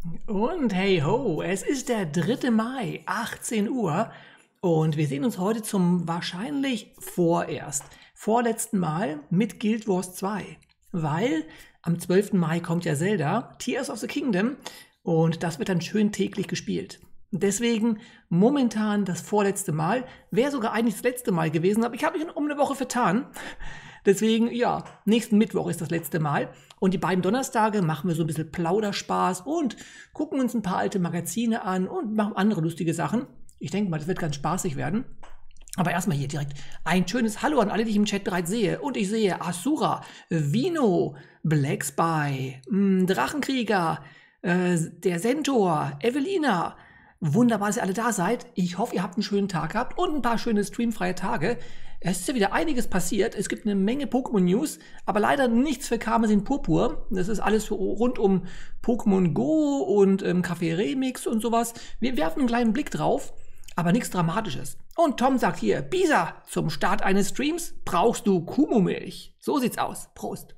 Und hey ho, es ist der 3. Mai, 18 Uhr und wir sehen uns heute zum wahrscheinlich vorletzten Mal mit Guild Wars 2, weil am 12. Mai kommt ja Zelda, Tears of the Kingdom und das wird dann schön täglich gespielt. Deswegen momentan das vorletzte Mal, wäre sogar eigentlich das letzte Mal gewesen, aber ich habe mich um eine Woche vertan. Deswegen, ja, nächsten Mittwoch ist das letzte Mal. Und die beiden Donnerstage machen wir so ein bisschen Plauderspaß und gucken uns ein paar alte Magazine an und machen andere lustige Sachen. Ich denke mal, das wird ganz spaßig werden. Aber erstmal hier direkt ein schönes Hallo an alle, die ich im Chat bereits sehe. Und ich sehe Asura, Vino, Black Spy, Drachenkrieger, der Centaur, Evelina. Wunderbar, dass ihr alle da seid. Ich hoffe, ihr habt einen schönen Tag gehabt und ein paar schöne streamfreie Tage. Es ist ja wieder einiges passiert. Es gibt eine Menge Pokémon-News, aber leider nichts für Karmesin Purpur. Das ist alles rund um Pokémon Go und Café Remix und sowas. Wir werfen einen kleinen Blick drauf, aber nichts Dramatisches. Und Tom sagt hier, Bisa, zum Start eines Streams brauchst du Kuhmilch. So sieht's aus. Prost.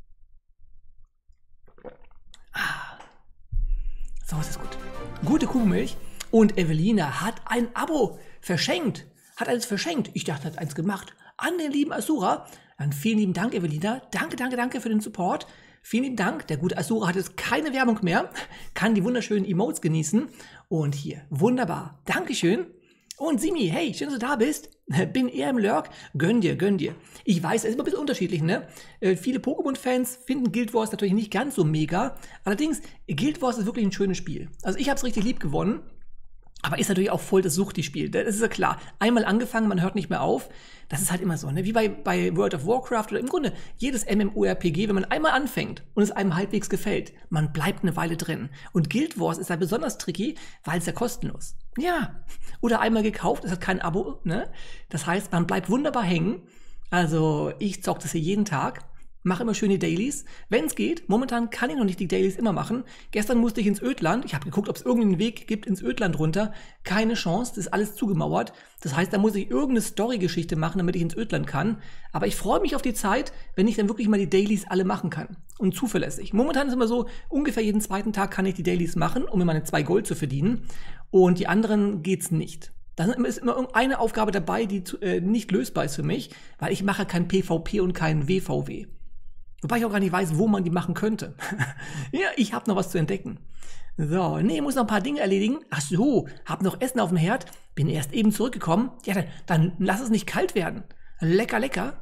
So ist es gut. Gute Kuhmilch. Und Evelina hat ein Abo verschenkt. Hat eins verschenkt. Ich dachte, hat eins gemacht. An den lieben Asura. Dann vielen lieben Dank, Evelina. Danke für den Support. Vielen lieben Dank. Der gute Asura hat jetzt keine Werbung mehr. Kann die wunderschönen Emotes genießen. Und hier, wunderbar. Dankeschön. Und Simi, hey, schön, dass du da bist. Bin eher im Lurk. Gönn dir. Ich weiß, es ist immer ein bisschen unterschiedlich, ne? Viele Pokémon-Fans finden Guild Wars natürlich nicht ganz so mega. Allerdings, Guild Wars ist wirklich ein schönes Spiel. Also ich habe es richtig lieb gewonnen. Aber ist natürlich auch voll das Suchti-Spiel. Das ist ja klar. Einmal angefangen, man hört nicht mehr auf. Das ist halt immer so, ne? Wie bei World of Warcraft oder im Grunde jedes MMORPG, wenn man einmal anfängt und es einem halbwegs gefällt, man bleibt eine Weile drin. Und Guild Wars ist da besonders tricky, weil es ja kostenlos. Ja. Oder einmal gekauft, es hat kein Abo, ne? Das heißt, man bleibt wunderbar hängen. Also ich zock das hier jeden Tag. Mache immer schöne Dailies, wenn es geht. Momentan kann ich noch nicht die Dailies immer machen. Gestern musste ich ins Ödland. Ich habe geguckt, ob es irgendeinen Weg gibt ins Ödland runter. Keine Chance, das ist alles zugemauert. Das heißt, da muss ich irgendeine Story-Geschichte machen, damit ich ins Ödland kann. Aber ich freue mich auf die Zeit, wenn ich dann wirklich mal die Dailies alle machen kann. Und zuverlässig. Momentan ist immer so, ungefähr jeden zweiten Tag kann ich die Dailies machen, um mir meine 2 Gold zu verdienen. Und die anderen geht's nicht. Da ist immer irgendeine Aufgabe dabei, die nicht lösbar ist für mich, weil ich mache kein PvP und kein WVW. Wobei ich auch gar nicht weiß, wo man die machen könnte. Ja, ich habe noch was zu entdecken. So, nee, muss noch ein paar Dinge erledigen. Ach so, hab noch Essen auf dem Herd. Bin erst eben zurückgekommen. Ja, dann lass es nicht kalt werden. Lecker.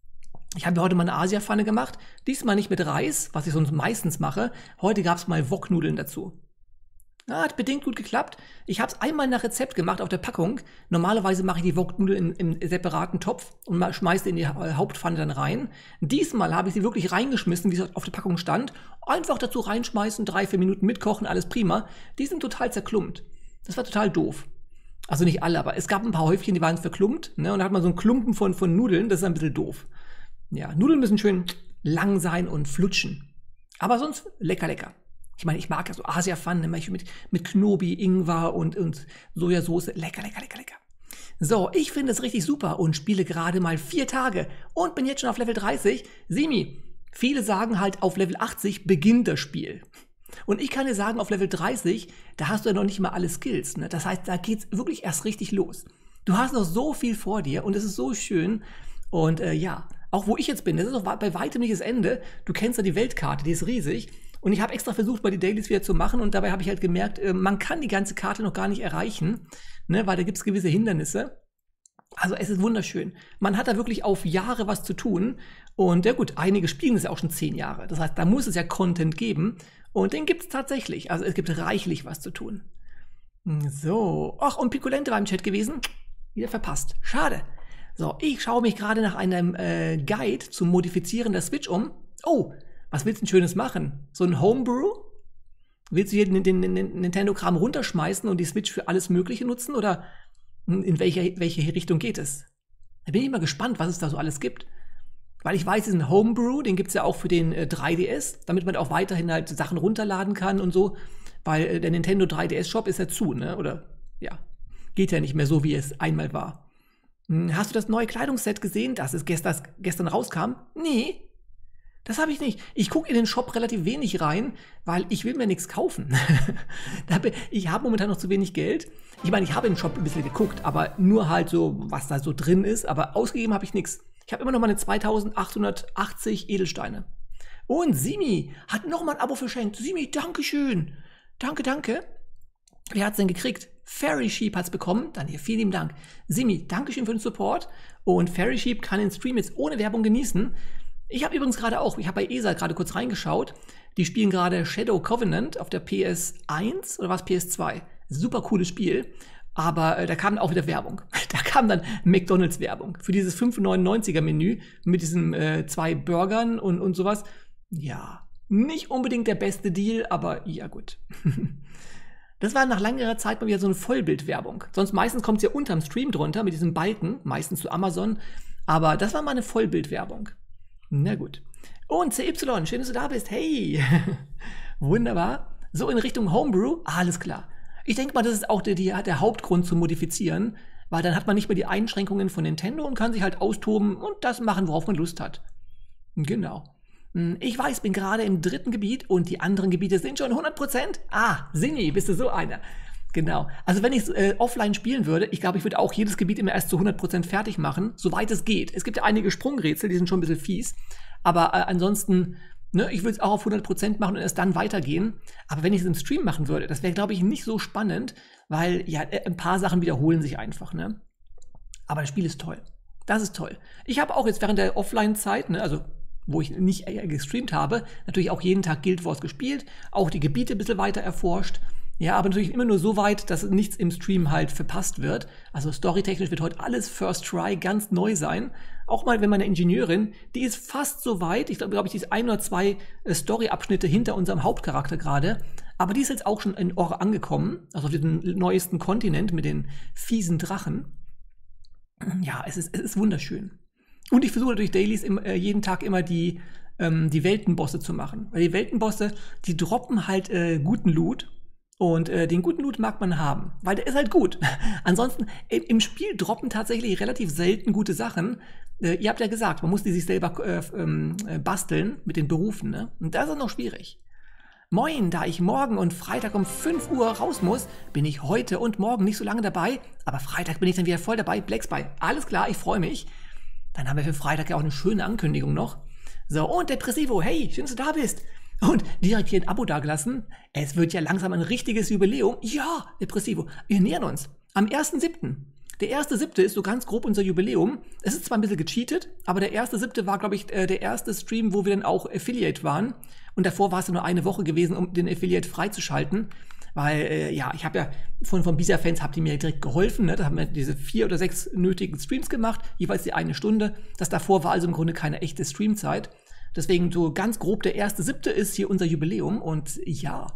Ich habe mir heute mal eine Asia-Pfanne gemacht. Diesmal nicht mit Reis, was ich sonst meistens mache. Heute gab es mal Woknudeln dazu. Ja, hat bedingt gut geklappt. Ich habe es einmal nach Rezept gemacht auf der Packung. Normalerweise mache ich die Woknudeln im separaten Topf und schmeiße in die Hauptpfanne dann rein. Diesmal habe ich sie wirklich reingeschmissen, wie es auf der Packung stand. Einfach dazu reinschmeißen, 3-4 Minuten mitkochen, alles prima. Die sind total zerklumpt. Das war total doof. Also nicht alle, aber es gab ein paar Häufchen, die waren verklumpt. Ne? Und da hat man so einen Klumpen von Nudeln, das ist ein bisschen doof. Ja, Nudeln müssen schön lang sein und flutschen. Aber sonst lecker. Ich meine, ich mag ja so Asia-Pfannen, mit Knobi, Ingwer und Sojasauce. Lecker. So, ich finde es richtig super und spiele gerade mal 4 Tage und bin jetzt schon auf Level 30. Simi, viele sagen halt, auf Level 80 beginnt das Spiel. Und ich kann dir sagen, auf Level 30, da hast du ja noch nicht mal alle Skills. Ne? Das heißt, da geht's wirklich erst richtig los. Du hast noch so viel vor dir und es ist so schön. Und ja, auch wo ich jetzt bin, das ist auch bei weitem nicht das Ende. Du kennst ja die Weltkarte, die ist riesig. Und ich habe extra versucht, mal die Dailies wieder zu machen und dabei habe ich halt gemerkt, man kann die ganze Karte noch gar nicht erreichen, ne, weil da gibt es gewisse Hindernisse. Also es ist wunderschön. Man hat da wirklich auf Jahre was zu tun und ja gut, einige spielen es ja auch schon 10 Jahre. Das heißt, da muss es ja Content geben und den gibt es tatsächlich. Also es gibt reichlich was zu tun. So, ach und Piccolente war im Chat gewesen. Wieder verpasst. Schade. So, ich schaue mich gerade nach einem Guide zum Modifizieren der Switch um. Oh, was willst du denn Schönes machen? So ein Homebrew? Willst du hier den Nintendo-Kram runterschmeißen und die Switch für alles Mögliche nutzen? Oder in welche Richtung geht es? Da bin ich mal gespannt, was es da so alles gibt. Weil ich weiß, diesen Homebrew, den gibt es ja auch für den 3DS, damit man auch weiterhin halt Sachen runterladen kann und so. Weil der Nintendo 3DS-Shop ist ja zu, ne? Oder, ja, geht ja nicht mehr so, wie es einmal war. Hast du das neue Kleidungsset gesehen, das es gestern rauskam? Nee. Das habe ich nicht. Ich gucke in den Shop relativ wenig rein, weil ich will mir nichts kaufen. Ich habe momentan noch zu wenig Geld. Ich meine, ich habe im Shop ein bisschen geguckt, aber nur halt so, was da so drin ist. Aber ausgegeben habe ich nichts. Ich habe immer noch meine 2880 Edelsteine. Und Simi hat nochmal ein Abo verschenkt. Simi, dankeschön. Danke, danke. Wer hat's denn gekriegt? Fairy Sheep hat's bekommen. Dann hier, vielen lieben Dank. Simi, dankeschön für den Support. Und Fairy Sheep kann den Stream jetzt ohne Werbung genießen. Ich habe übrigens gerade auch, ich habe bei ESA gerade kurz reingeschaut. Die spielen gerade Shadow Covenant auf der PS1 oder was PS2. Super cooles Spiel. Aber da kam auch wieder Werbung. Da kam dann McDonalds-Werbung für dieses 5,99er-Menü mit diesen 2 Burgern und sowas. Ja, nicht unbedingt der beste Deal, aber ja gut. Das war nach längerer Zeit mal wieder so eine Vollbildwerbung. Sonst meistens kommt es ja unterm Stream drunter mit diesem Balken, meistens zu Amazon. Aber das war mal eine Vollbildwerbung. Na gut. Und CY, schön, dass du da bist. Hey! Wunderbar. So in Richtung Homebrew, alles klar. Ich denke mal, das ist auch der Hauptgrund zu modifizieren, weil dann hat man nicht mehr die Einschränkungen von Nintendo und kann sich halt austoben und das machen, worauf man Lust hat. Genau. Ich weiß, bin gerade im 3. Gebiet und die anderen Gebiete sind schon 100%. Ah, Sini, bist du so einer. Genau. Also wenn ich offline spielen würde, ich glaube, ich würde auch jedes Gebiet immer erst zu 100% fertig machen, soweit es geht. Es gibt ja einige Sprungrätsel, die sind schon ein bisschen fies. Aber ansonsten, ne, ich würde es auch auf 100% machen und erst dann weitergehen. Aber wenn ich es im Stream machen würde, das wäre, glaube ich, nicht so spannend, weil ja, ein paar Sachen wiederholen sich einfach, ne? Aber das Spiel ist toll. Das ist toll. Ich habe auch jetzt während der Offline-Zeit, ne, also wo ich nicht gestreamt habe, natürlich auch jeden Tag Guild Wars gespielt, auch die Gebiete ein bisschen weiter erforscht. Ja, aber natürlich immer nur so weit, dass nichts im Stream halt verpasst wird. Also storytechnisch wird heute alles First Try ganz neu sein. Auch mal, wenn meine Ingenieurin, die ist fast so weit, ich glaube, die ist 1 oder 2 Story-Abschnitte hinter unserem Hauptcharakter gerade. Aber die ist jetzt auch schon in Or angekommen, also auf diesem neuesten Kontinent mit den fiesen Drachen. Ja, es ist wunderschön. Und ich versuche natürlich Dailies jeden Tag immer die Weltenbosse zu machen. Weil die Weltenbosse, die droppen halt guten Loot. Und den guten Loot mag man haben, weil der ist halt gut. Ansonsten, im Spiel droppen tatsächlich relativ selten gute Sachen. Ihr habt ja gesagt, man muss die sich selber basteln mit den Berufen, ne? Und das ist noch schwierig. Moin, da ich morgen und Freitag um 5 Uhr raus muss, bin ich heute und morgen nicht so lange dabei. Aber Freitag bin ich dann wieder voll dabei. Blackspy, alles klar, ich freue mich. Dann haben wir für Freitag ja auch eine schöne Ankündigung noch. So, und Depressivo, hey, schön, dass du da bist. Und direkt hier ein Abo dagelassen. Es wird ja langsam ein richtiges Jubiläum. Ja, Depressivo, wir nähern uns. Am 1.7. Der 1.7. ist so ganz grob unser Jubiläum. Es ist zwar ein bisschen gecheatet, aber der 1.7. war, glaube ich, der erste Stream, wo wir dann auch Affiliate waren. Und davor war es nur eine Woche gewesen, um den Affiliate freizuschalten. Weil, ja, ich habe ja von Bisa-Fans, habt ihr mir direkt geholfen. Ne? Da haben wir diese 4 oder 6 nötigen Streams gemacht, jeweils die 1 Stunde. Das davor war also im Grunde keine echte Streamzeit. Deswegen so ganz grob, der 1.7. ist hier unser Jubiläum. Und ja,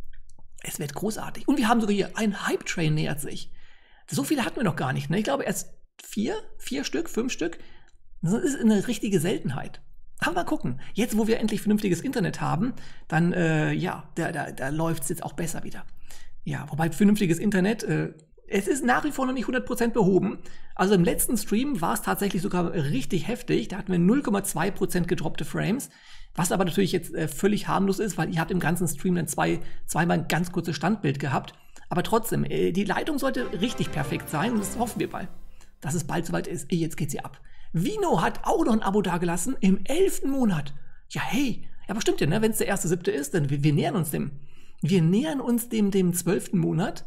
es wird großartig. Und wir haben sogar hier, ein Hype-Train nähert sich. So viele hatten wir noch gar nicht. Ne? Ich glaube erst 4 Stück, 5 Stück. Das ist eine richtige Seltenheit. Aber mal gucken. Jetzt, wo wir endlich vernünftiges Internet haben, dann, ja, da läuft es jetzt auch besser wieder. Ja, wobei vernünftiges Internet, es ist nach wie vor noch nicht 100% behoben. Also im letzten Stream war es tatsächlich sogar richtig heftig. Da hatten wir 0,2% gedroppte Frames. Was aber natürlich jetzt völlig harmlos ist, weil ihr habt im ganzen Stream dann zweimal ein ganz kurzes Standbild gehabt. Aber trotzdem, die Leitung sollte richtig perfekt sein und das hoffen wir bald, dass es bald soweit ist. Jetzt geht sie ab. Vino hat auch noch ein Abo dagelassen im 11. Monat. Ja, hey, ja, aber stimmt ja, ne? Wenn es der 1.7. ist, dann wir nähern uns dem. Wir nähern uns dem 12. Monat.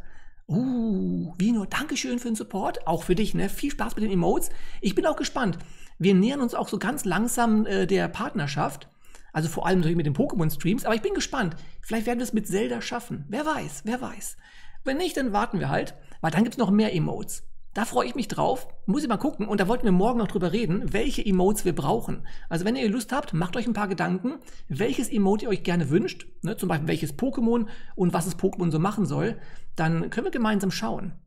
Vino, Dankeschön für den Support. Auch für dich, ne? Viel Spaß mit den Emotes. Ich bin auch gespannt. Wir nähern uns auch so ganz langsam der Partnerschaft. Also vor allem natürlich mit den Pokémon-Streams. Aber ich bin gespannt. Vielleicht werden wir es mit Zelda schaffen. Wer weiß, wer weiß. Wenn nicht, dann warten wir halt. Weil dann gibt es noch mehr Emotes. Da freue ich mich drauf. Muss ich mal gucken. Und da wollten wir morgen noch drüber reden, welche Emotes wir brauchen. Also wenn ihr Lust habt, macht euch ein paar Gedanken, welches Emote ihr euch gerne wünscht. Ne, zum Beispiel welches Pokémon und was das Pokémon so machen soll. Dann können wir gemeinsam schauen.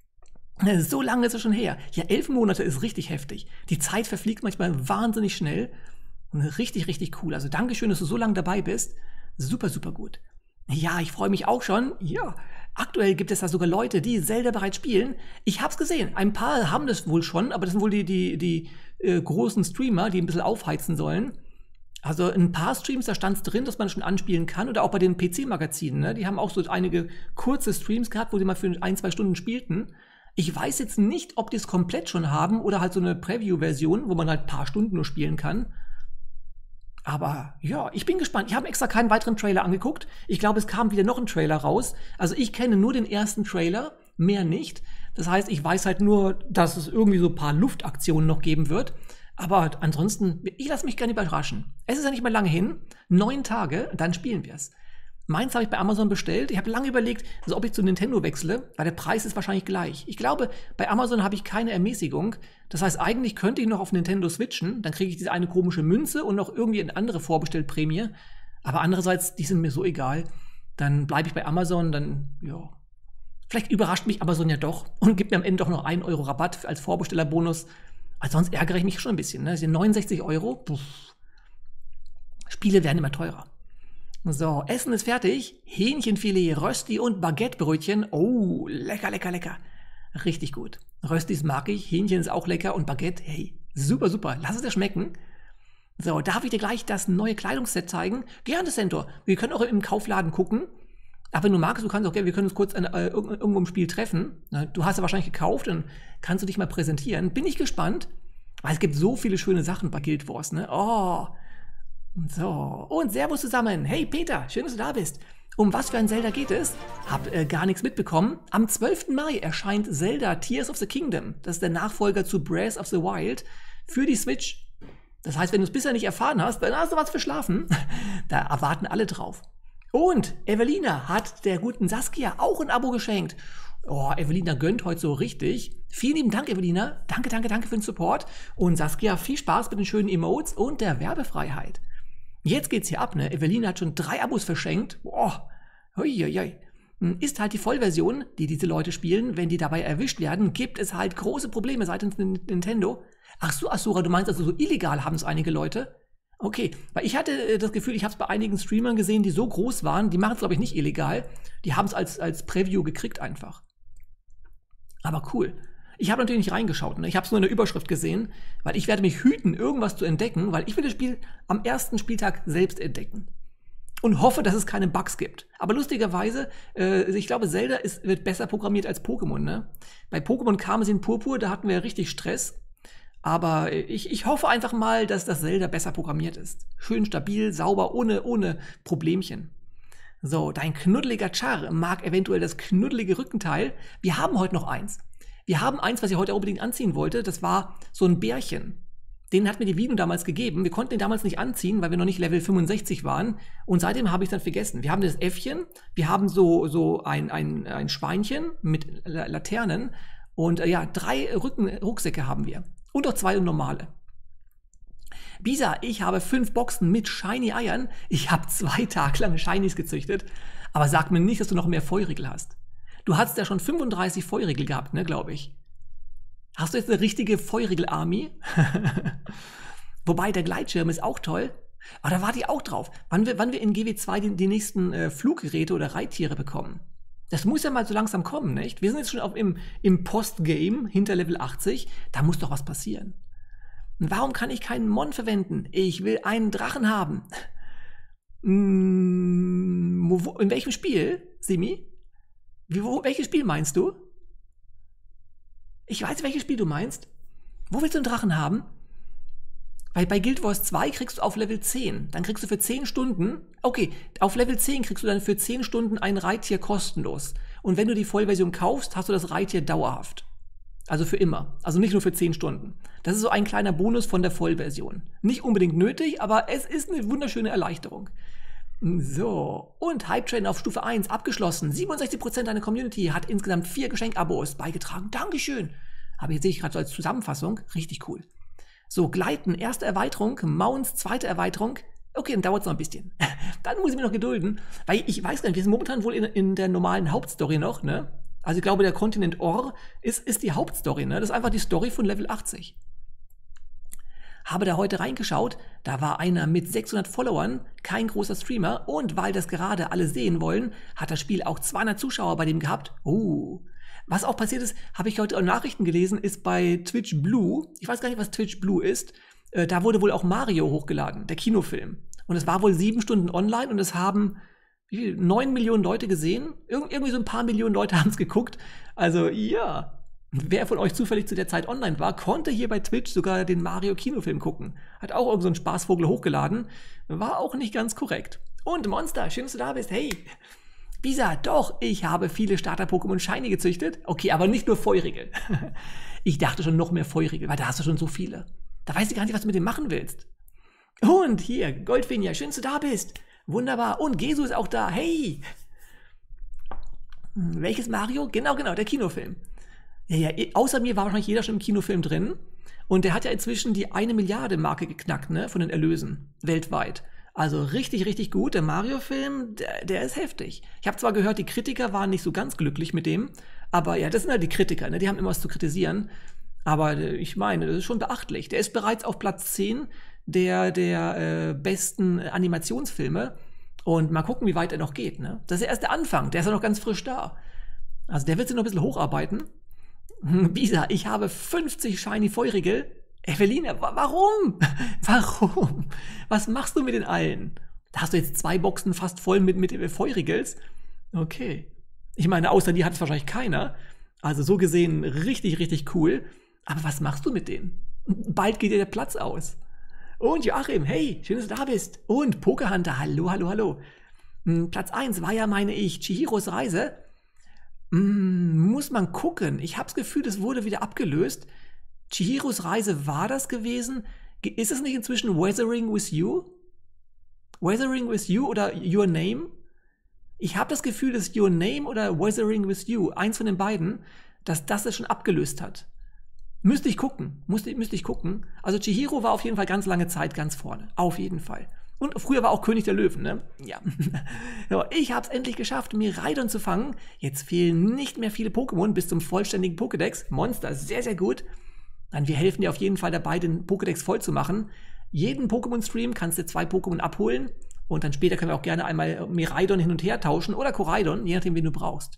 So lange ist es schon her. Ja, 11 Monate ist richtig heftig. Die Zeit verfliegt manchmal wahnsinnig schnell. Und richtig, richtig cool. Also Dankeschön, dass du so lange dabei bist. Super, super gut. Ja, ich freue mich auch schon. Ja, aktuell gibt es da sogar Leute, die Zelda bereits spielen. Ich habe es gesehen. Ein paar haben das wohl schon, aber das sind wohl die großen Streamer, die ein bisschen aufheizen sollen. Also ein paar Streams, da stand es drin, dass man schon anspielen kann. Oder auch bei den PC-Magazinen. Ne? Die haben auch so einige kurze Streams gehabt, wo die mal für 1-2 Stunden spielten. Ich weiß jetzt nicht, ob die es komplett schon haben oder halt so eine Preview-Version, wo man halt ein paar Stunden nur spielen kann. Aber ja, ich bin gespannt. Ich habe extra keinen weiteren Trailer angeguckt. Ich glaube, es kam wieder noch ein Trailer raus. Also ich kenne nur den ersten Trailer, mehr nicht. Das heißt, ich weiß halt nur, dass es irgendwie so ein paar Luftaktionen noch geben wird. Aber ansonsten, ich lasse mich gerne überraschen. Es ist ja nicht mehr lange hin. 9 Tage, dann spielen wir es. Meins habe ich bei Amazon bestellt. Ich habe lange überlegt, also ob ich zu Nintendo wechsle, weil der Preis ist wahrscheinlich gleich. Ich glaube, bei Amazon habe ich keine Ermäßigung. Das heißt, eigentlich könnte ich noch auf Nintendo switchen. Dann kriege ich diese eine komische Münze und noch irgendwie eine andere Vorbestellprämie. Aber andererseits, die sind mir so egal. Dann bleibe ich bei Amazon, dann, ja. Vielleicht überrascht mich Amazon ja doch und gibt mir am Ende doch noch 1 Euro Rabatt als Vorbestellerbonus. Also sonst ärgere ich mich schon ein bisschen. Ne? 69 Euro. Puh. Spiele werden immer teurer. So, Essen ist fertig. Hähnchenfilet, Rösti und Baguettebrötchen. Oh, lecker, lecker, lecker. Richtig gut. Röstis mag ich, Hähnchen ist auch lecker und Baguette, hey, super, super. Lass es dir schmecken. So, darf ich dir gleich das neue Kleidungsset zeigen? Gerne, Centaur. Wir können auch im Kaufladen gucken. Aber wenn du magst, du kannst auch gerne, wir können uns kurz irgendwo im Spiel treffen. Du hast ja wahrscheinlich gekauft, dann kannst du dich mal präsentieren. Bin ich gespannt, weil es gibt so viele schöne Sachen bei Guild Wars, ne? Oh, so, und Servus zusammen. Hey Peter, schön, dass du da bist. Um was für ein Zelda geht es? Hab gar nichts mitbekommen. Am 12. Mai erscheint Zelda Tears of the Kingdom. Das ist der Nachfolger zu Breath of the Wild für die Switch. Das heißt, wenn du es bisher nicht erfahren hast, dann hast du was verschlafen. Da erwarten alle drauf. Und Evelina hat der guten Saskia auch ein Abo geschenkt. Oh, Evelina gönnt heute so richtig. Vielen lieben Dank, Evelina. Danke, danke, danke für den Support. Und Saskia, viel Spaß mit den schönen Emotes und der Werbefreiheit. Jetzt geht's hier ab, ne? Evelina hat schon 3 Abos verschenkt. Boah, huiuiui. Ist halt die Vollversion, die diese Leute spielen. Wenn die dabei erwischt werden, gibt es halt große Probleme seitens Nintendo. Ach so, Asura, du meinst also so illegal haben es einige Leute? Okay, weil ich hatte das Gefühl, ich habe es bei einigen Streamern gesehen, die so groß waren, die machen es, glaube ich, nicht illegal. Die haben es als Preview gekriegt einfach. Aber cool. Ich habe natürlich nicht reingeschaut, ne? Ich habe es nur in der Überschrift gesehen, weil ich werde mich hüten, irgendwas zu entdecken, weil ich will das Spiel am ersten Spieltag selbst entdecken. Und hoffe, dass es keine Bugs gibt. Aber lustigerweise, ich glaube, Zelda wird besser programmiert als Pokémon, ne? Bei Pokémon Karmesin Purpur, da hatten wir richtig Stress. Aber ich hoffe einfach mal, dass das Zelda besser programmiert ist. Schön stabil, sauber, ohne Problemchen. So, dein knuddeliger Char mag eventuell das knuddelige Rückenteil. Wir haben heute noch eins. Wir haben eins, was ich heute unbedingt anziehen wollte. Das war so ein Bärchen. Den hat mir die Vino damals gegeben. Wir konnten den damals nicht anziehen, weil wir noch nicht Level 65 waren. Und seitdem habe ich es dann vergessen. Wir haben das Äffchen, wir haben so ein Schweinchen mit Laternen. Und ja, 3 Rucksäcke haben wir. Und auch 2 normale. Bisa, ich habe 5 Boxen mit Shiny Eiern. Ich habe 2 Tage lang Shinies gezüchtet. Aber sag mir nicht, dass du noch mehr Feurigel hast. Du hast ja schon 35 Feurigel gehabt, ne, glaube ich. Hast du jetzt eine richtige Feurigel-Army? Wobei, der Gleitschirm ist auch toll. Aber da warte ich auch drauf. Wann wir in GW2 die nächsten Fluggeräte oder Reittiere bekommen. Das muss ja mal so langsam kommen, nicht? Wir sind jetzt schon im Postgame hinter Level 80. Da muss doch was passieren. Und warum kann ich keinen Mon verwenden? Ich will einen Drachen haben. In welchem Spiel, Simi? Welches Spiel meinst du? Ich weiß, welches Spiel du meinst. Wo willst du einen Drachen haben? Weil bei Guild Wars 2 kriegst du auf Level 10. Dann kriegst du für 10 Stunden, okay, auf Level 10 kriegst du dann für 10 Stunden ein Reittier kostenlos. Und wenn du die Vollversion kaufst, hast du das Reittier dauerhaft. Also für immer. Also nicht nur für 10 Stunden. Das ist so ein kleiner Bonus von der Vollversion. Nicht unbedingt nötig, aber es ist eine wunderschöne Erleichterung. So, und Hype Train auf Stufe 1 abgeschlossen. 67% deiner Community hat insgesamt 4 Geschenkabos beigetragen. Dankeschön. Aber jetzt sehe ich gerade so als Zusammenfassung. Richtig cool. So, Gleiten, erste Erweiterung. Mounts, zweite Erweiterung. Okay, dann dauert es noch ein bisschen. Dann muss ich mich noch gedulden. Weil ich weiß gar nicht, wir sind momentan wohl in der normalen Hauptstory noch, ne? Also ich glaube, der Kontinent Or ist die Hauptstory, ne? Das ist einfach die Story von Level 80. Habe da heute reingeschaut, da war einer mit 600 Followern, kein großer Streamer, und weil das gerade alle sehen wollen, hat das Spiel auch 200 Zuschauer bei dem gehabt. Was auch passiert ist, habe ich heute auch Nachrichten gelesen, ist bei Twitch Blue, ich weiß gar nicht, was Twitch Blue ist, da wurde wohl auch Mario hochgeladen, der Kinofilm. Und es war wohl 7 Stunden online und es haben 9 Millionen Leute gesehen. Irgendwie so ein paar Millionen Leute haben es geguckt. Also ja, wer von euch zufällig zu der Zeit online war, konnte hier bei Twitch sogar den Mario-Kinofilm gucken. Hat auch irgend so ein Spaßvogel hochgeladen. War auch nicht ganz korrekt. Und Monster, schön, dass du da bist. Hey, Bisa, doch, ich habe viele Starter-Pokémon Shiny gezüchtet. Okay, aber nicht nur feurige. Ich dachte schon noch mehr feurige, weil da hast du schon so viele. Da weiß ich gar nicht, was du mit dem machen willst. Und hier, Goldfinja, schön, dass du da bist. Wunderbar. Und Gesu ist auch da. Hey! Welches Mario? Genau, der Kinofilm. Ja, außer mir war wahrscheinlich jeder schon im Kinofilm drin. Und der hat ja inzwischen die 1 Milliarde Marke geknackt, ne, von den Erlösen. Weltweit. Also richtig, richtig gut. Der Mario-Film, der ist heftig. Ich habe zwar gehört, die Kritiker waren nicht so ganz glücklich mit dem. Aber ja, das sind halt die Kritiker, ne? Die haben immer was zu kritisieren. Aber ich meine, das ist schon beachtlich. Der ist bereits auf Platz 10 der besten Animationsfilme. Und mal gucken, wie weit er noch geht. Ne? Das ist ja erst der Anfang. Der ist ja noch ganz frisch da. Also der wird sich noch ein bisschen hocharbeiten. Bisa, ich habe 50 Shiny Feurige. Evelina, warum? Warum? Was machst du mit den allen? Da hast du jetzt 2 Boxen fast voll mit Feurigels. Okay. Ich meine, außer die hat es wahrscheinlich keiner. Also so gesehen richtig, richtig cool. Aber was machst du mit denen? Bald geht dir der Platz aus. Und Joachim, hey, schön, dass du da bist. Und Pokéhunter, hallo. Platz 1 war ja, meine ich, Chihiros Reise. Muss man gucken. Ich habe das Gefühl, das wurde wieder abgelöst. Chihiros Reise war das gewesen. Ist es nicht inzwischen Weathering with You? Weathering with You oder Your Name? Ich habe das Gefühl, dass Your Name oder Weathering with You, eins von den beiden, dass das schon abgelöst hat. Müsste ich gucken. Also Chihiro war auf jeden Fall ganz lange Zeit ganz vorne. Auf jeden Fall. Und früher war auch König der Löwen, ne? Ja. So, ich hab's endlich geschafft, Miraidon zu fangen. Jetzt fehlen nicht mehr viele Pokémon bis zum vollständigen Pokédex. Monster, sehr, sehr gut. Dann wir helfen dir auf jeden Fall dabei, den Pokédex voll zu machen. Jeden Pokémon-Stream kannst du 2 Pokémon abholen. Und dann später können wir auch gerne einmal Miraidon hin und her tauschen oder Koraidon, je nachdem, wen du brauchst.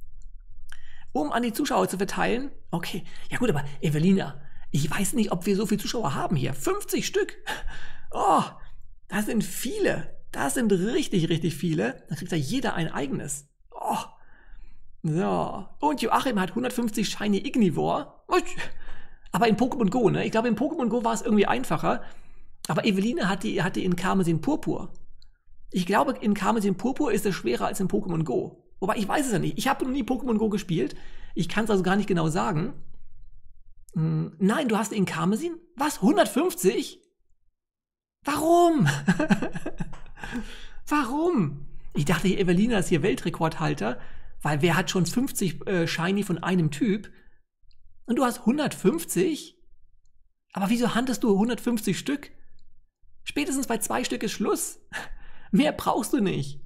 Um an die Zuschauer zu verteilen. Okay, ja gut, aber Evelina, ich weiß nicht, ob wir so viele Zuschauer haben hier. 50 Stück. Oh, das sind viele. Das sind richtig, richtig viele. Da kriegt ja jeder ein eigenes. Oh. So. Und Joachim hat 150 Shiny Ignivore. Aber in Pokémon Go, ne? Ich glaube, in Pokémon Go war es irgendwie einfacher. Aber Evelina hatte in Karmesin Purpur. Ich glaube, in Karmesin Purpur ist es schwerer als in Pokémon Go. Wobei, ich weiß es ja nicht. Ich habe noch nie Pokémon Go gespielt. Ich kann es also gar nicht genau sagen. Nein, du hast in Karmesin? Was? 150? Warum? Warum? Ich dachte, Evelina ist hier Weltrekordhalter, weil wer hat schon 50 Shiny von einem Typ? Und du hast 150? Aber wieso handelst du 150 Stück? Spätestens bei 2 Stück ist Schluss. Mehr brauchst du nicht.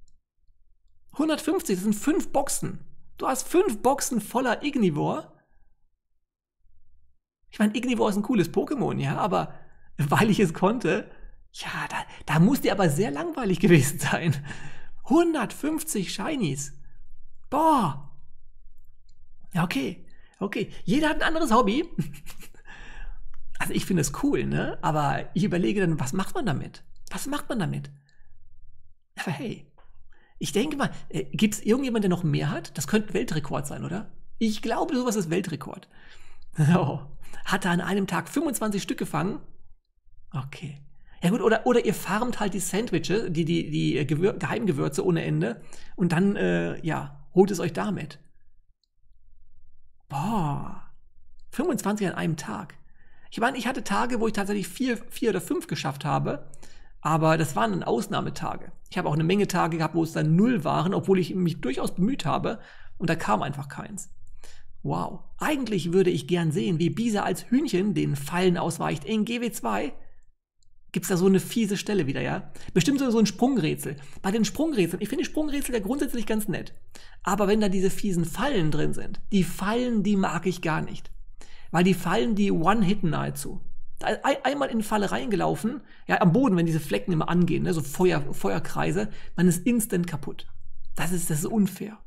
150, das sind 5 Boxen. Du hast 5 Boxen voller Ignivore. Ich meine, Ignivore ist ein cooles Pokémon, ja, aber weil ich es konnte, ja, da muss dir aber sehr langweilig gewesen sein. 150 Shinies. Boah. Ja, okay. Jeder hat ein anderes Hobby. Also ich finde es cool, ne? Aber ich überlege dann, was macht man damit? Aber hey, ich denke mal, gibt es irgendjemand, der noch mehr hat? Das könnte ein Weltrekord sein, oder? Ich glaube, sowas ist Weltrekord. Oh, hat er an einem Tag 25 Stück gefangen? Okay. Ja gut, oder ihr farmt halt die Sandwiches, die Geheimgewürze ohne Ende und dann, holt es euch damit. Boah, 25 an einem Tag. Ich meine, ich hatte Tage, wo ich tatsächlich 4 oder 5 geschafft habe, aber das waren dann Ausnahmetage. Ich habe auch eine Menge Tage gehabt, wo es dann 0 waren, obwohl ich mich durchaus bemüht habe und da kam einfach keins. Wow. Eigentlich würde ich gern sehen, wie Bisa als Hühnchen den Fallen ausweicht in GW2. Gibt's da so eine fiese Stelle wieder, ja? Bestimmt so ein Sprungrätsel. Bei den Sprungrätseln, ich finde Sprungrätsel ja grundsätzlich ganz nett. Aber wenn da diese fiesen Fallen drin sind, die Fallen, die mag ich gar nicht. Weil die Fallen, die One-Hitten nahezu. Einmal in eine Falle reingelaufen, ja, am Boden, wenn diese Flecken immer angehen, ne, so Feuerkreise, man ist instant kaputt. Das ist unfair.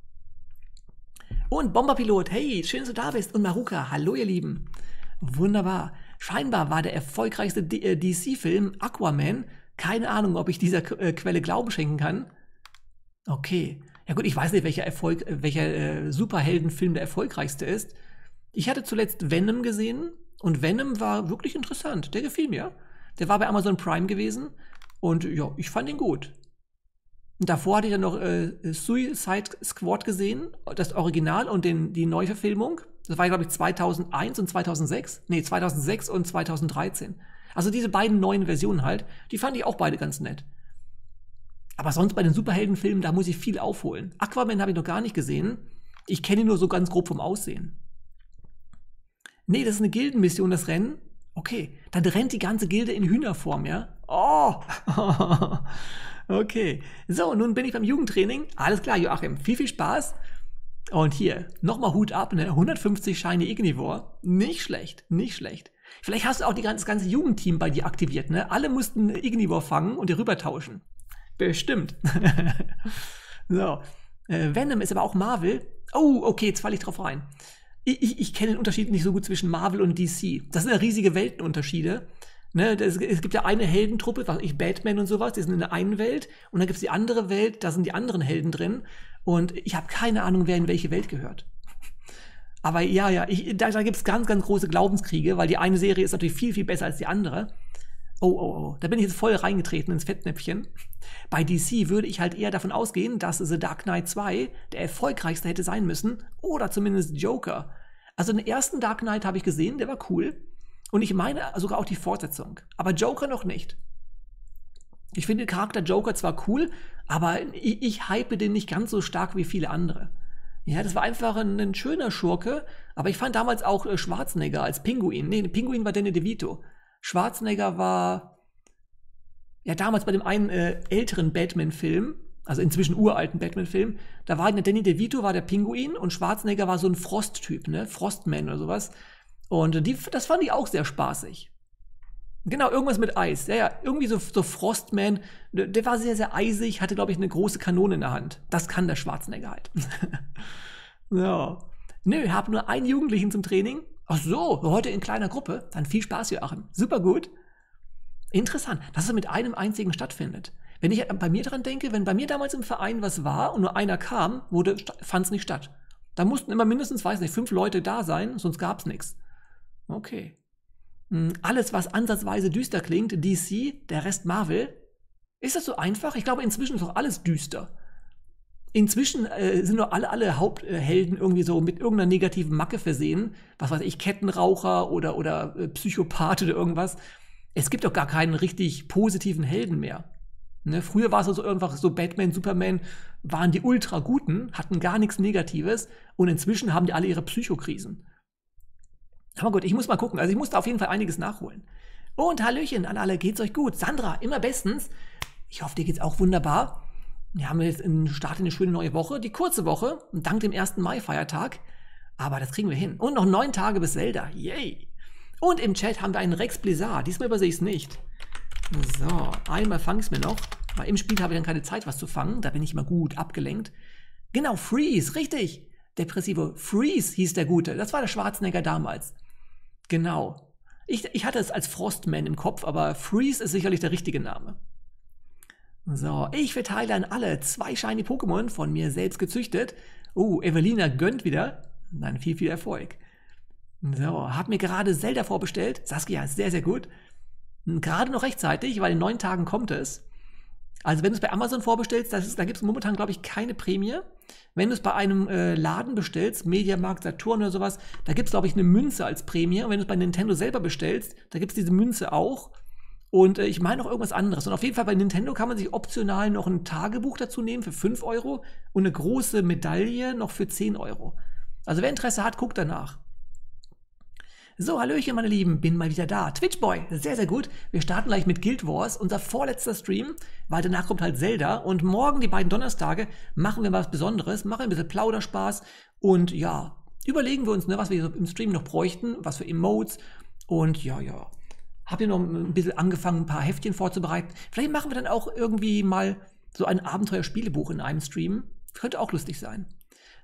Und Bomberpilot, hey, schön, dass du da bist. Und Maruka, hallo ihr Lieben. Wunderbar. Scheinbar war der erfolgreichste DC-Film Aquaman. Keine Ahnung, ob ich dieser Quelle Glauben schenken kann. Okay. Ja gut, ich weiß nicht, welcher Superheldenfilm der erfolgreichste ist. Ich hatte zuletzt Venom gesehen und Venom war wirklich interessant. Der gefiel mir. Der war bei Amazon Prime gewesen und ja, ich fand ihn gut. Und davor hatte ich dann noch Suicide Squad gesehen, das Original und die Neuverfilmung. Das war, glaube ich, 2001 und 2006. Nee, 2006 und 2013. Also diese beiden neuen Versionen halt, die fand ich auch beide ganz nett. Aber sonst bei den Superheldenfilmen, da muss ich viel aufholen. Aquaman habe ich noch gar nicht gesehen. Ich kenne ihn nur so ganz grob vom Aussehen. Nee, das ist eine Gildenmission, das Rennen. Okay, dann rennt die ganze Gilde in Hühnerform, ja? Oh! Okay. So, nun bin ich beim Jugendtraining. Alles klar, Joachim. Viel Spaß. Und hier, nochmal Hut ab, ne? 150 Shiny Ignivore. Nicht schlecht, nicht schlecht. Vielleicht hast du auch das ganze Jugendteam bei dir aktiviert, ne? Alle mussten Ignivore fangen und die rübertauschen. Bestimmt. So. Venom ist aber auch Marvel. Oh, okay, jetzt falle ich drauf rein. Ich kenne den Unterschied nicht so gut zwischen Marvel und DC. Das sind ja riesige Weltenunterschiede. Ne, es gibt ja eine Heldentruppe, was ich, Batman und sowas, die sind in der einen Welt. Und dann gibt es die andere Welt, da sind die anderen Helden drin. Und ich habe keine Ahnung, wer in welche Welt gehört. Aber ja, da gibt es ganz, ganz große Glaubenskriege, weil die eine Serie ist natürlich viel, viel besser als die andere. Oh, da bin ich jetzt voll reingetreten ins Fettnäpfchen. Bei DC würde ich halt eher davon ausgehen, dass The Dark Knight 2 der erfolgreichste hätte sein müssen. Oder zumindest Joker. Also den ersten Dark Knight habe ich gesehen, der war cool. Und ich meine sogar auch die Fortsetzung. Aber Joker noch nicht. Ich finde den Charakter Joker zwar cool, aber ich hype den nicht ganz so stark wie viele andere. Ja, das war einfach ein schöner Schurke. Aber ich fand damals auch Schwarzenegger als Pinguin. Nee, Pinguin war Danny DeVito. Schwarzenegger war ja damals bei dem einen älteren Batman-Film, also inzwischen uralten Batman-Film, da war Danny DeVito war der Pinguin und Schwarzenegger war so ein Frost-Typ, ne? Frostman oder sowas. Und das fand ich auch sehr spaßig. Genau, irgendwas mit Eis. Ja, irgendwie so Frostman, der war sehr, sehr eisig, hatte, glaube ich, eine große Kanone in der Hand. Das kann der Schwarzenegger halt. So. Nö, ich habe nur einen Jugendlichen zum Training. Ach so, heute in kleiner Gruppe. Dann viel Spaß, Joachim. Super gut. Interessant, dass es mit einem einzigen stattfindet. Wenn ich bei mir dran denke, wenn bei mir damals im Verein was war und nur einer kam, fand es nicht statt. Da mussten immer mindestens, 5 Leute da sein, sonst gab es nichts. Okay. Alles, was ansatzweise düster klingt, DC, der Rest Marvel. Ist das so einfach? Ich glaube, inzwischen ist doch alles düster. Inzwischen sind doch alle Haupthelden irgendwie so mit irgendeiner negativen Macke versehen. Was weiß ich, Kettenraucher oder Psychopath oder irgendwas. Es gibt doch gar keinen richtig positiven Helden mehr. Ne? Früher war es so einfach so Batman, Superman waren die Ultra-Guten, hatten gar nichts Negatives und inzwischen haben die alle ihre Psychokrisen. Aber gut, ich muss mal gucken. Also ich muss da auf jeden Fall einiges nachholen. Und Hallöchen an alle, geht's euch gut? Sandra, immer bestens. Ich hoffe, dir geht's auch wunderbar. Wir haben jetzt einen Start in eine schöne neue Woche, die kurze Woche, dank dem 1. Mai-Feiertag. Aber das kriegen wir hin. Und noch 9 Tage bis Zelda. Yay! Und im Chat haben wir einen Rex Blizzard. Diesmal übersehe ich es nicht. So, einmal fange ich es mir noch. Weil im Spiel habe ich dann keine Zeit, was zu fangen. Da bin ich immer gut abgelenkt. Genau, Freeze, richtig. Depressivo. Freeze hieß der Gute. Das war der Schwarzenegger damals. Genau. Ich hatte es als Frostman im Kopf, aber Freeze ist sicherlich der richtige Name. So, ich verteile an alle 2 Shiny Pokémon von mir selbst gezüchtet. Evelina gönnt wieder. Dann viel, viel Erfolg. So, hab mir gerade Zelda vorbestellt. Saskia, sehr, sehr gut. Gerade noch rechtzeitig, weil in 9 Tagen kommt es. Also wenn du es bei Amazon vorbestellst, da gibt es momentan, glaube ich, keine Prämie. Wenn du es bei einem Laden bestellst, Mediamarkt, Saturn oder sowas, da gibt es, glaube ich, eine Münze als Prämie. Und wenn du es bei Nintendo selber bestellst, da gibt es diese Münze auch. Und ich meine noch irgendwas anderes. Und auf jeden Fall bei Nintendo kann man sich optional noch ein Tagebuch dazu nehmen für 5 Euro und eine große Medaille noch für 10 Euro. Also wer Interesse hat, guckt danach. So, hallöchen, meine Lieben, bin mal wieder da. Twitchboy, sehr, sehr gut. Wir starten gleich mit Guild Wars, unser vorletzter Stream, weil danach kommt halt Zelda. Und morgen, die beiden Donnerstage, machen wir was Besonderes, machen ein bisschen Plauderspaß und ja, überlegen wir uns, ne, was wir so im Stream noch bräuchten, was für Emotes und ja. Habt ihr noch ein bisschen angefangen, ein paar Heftchen vorzubereiten? Vielleicht machen wir dann auch irgendwie mal so ein Abenteuerspielebuch in einem Stream. Könnte auch lustig sein.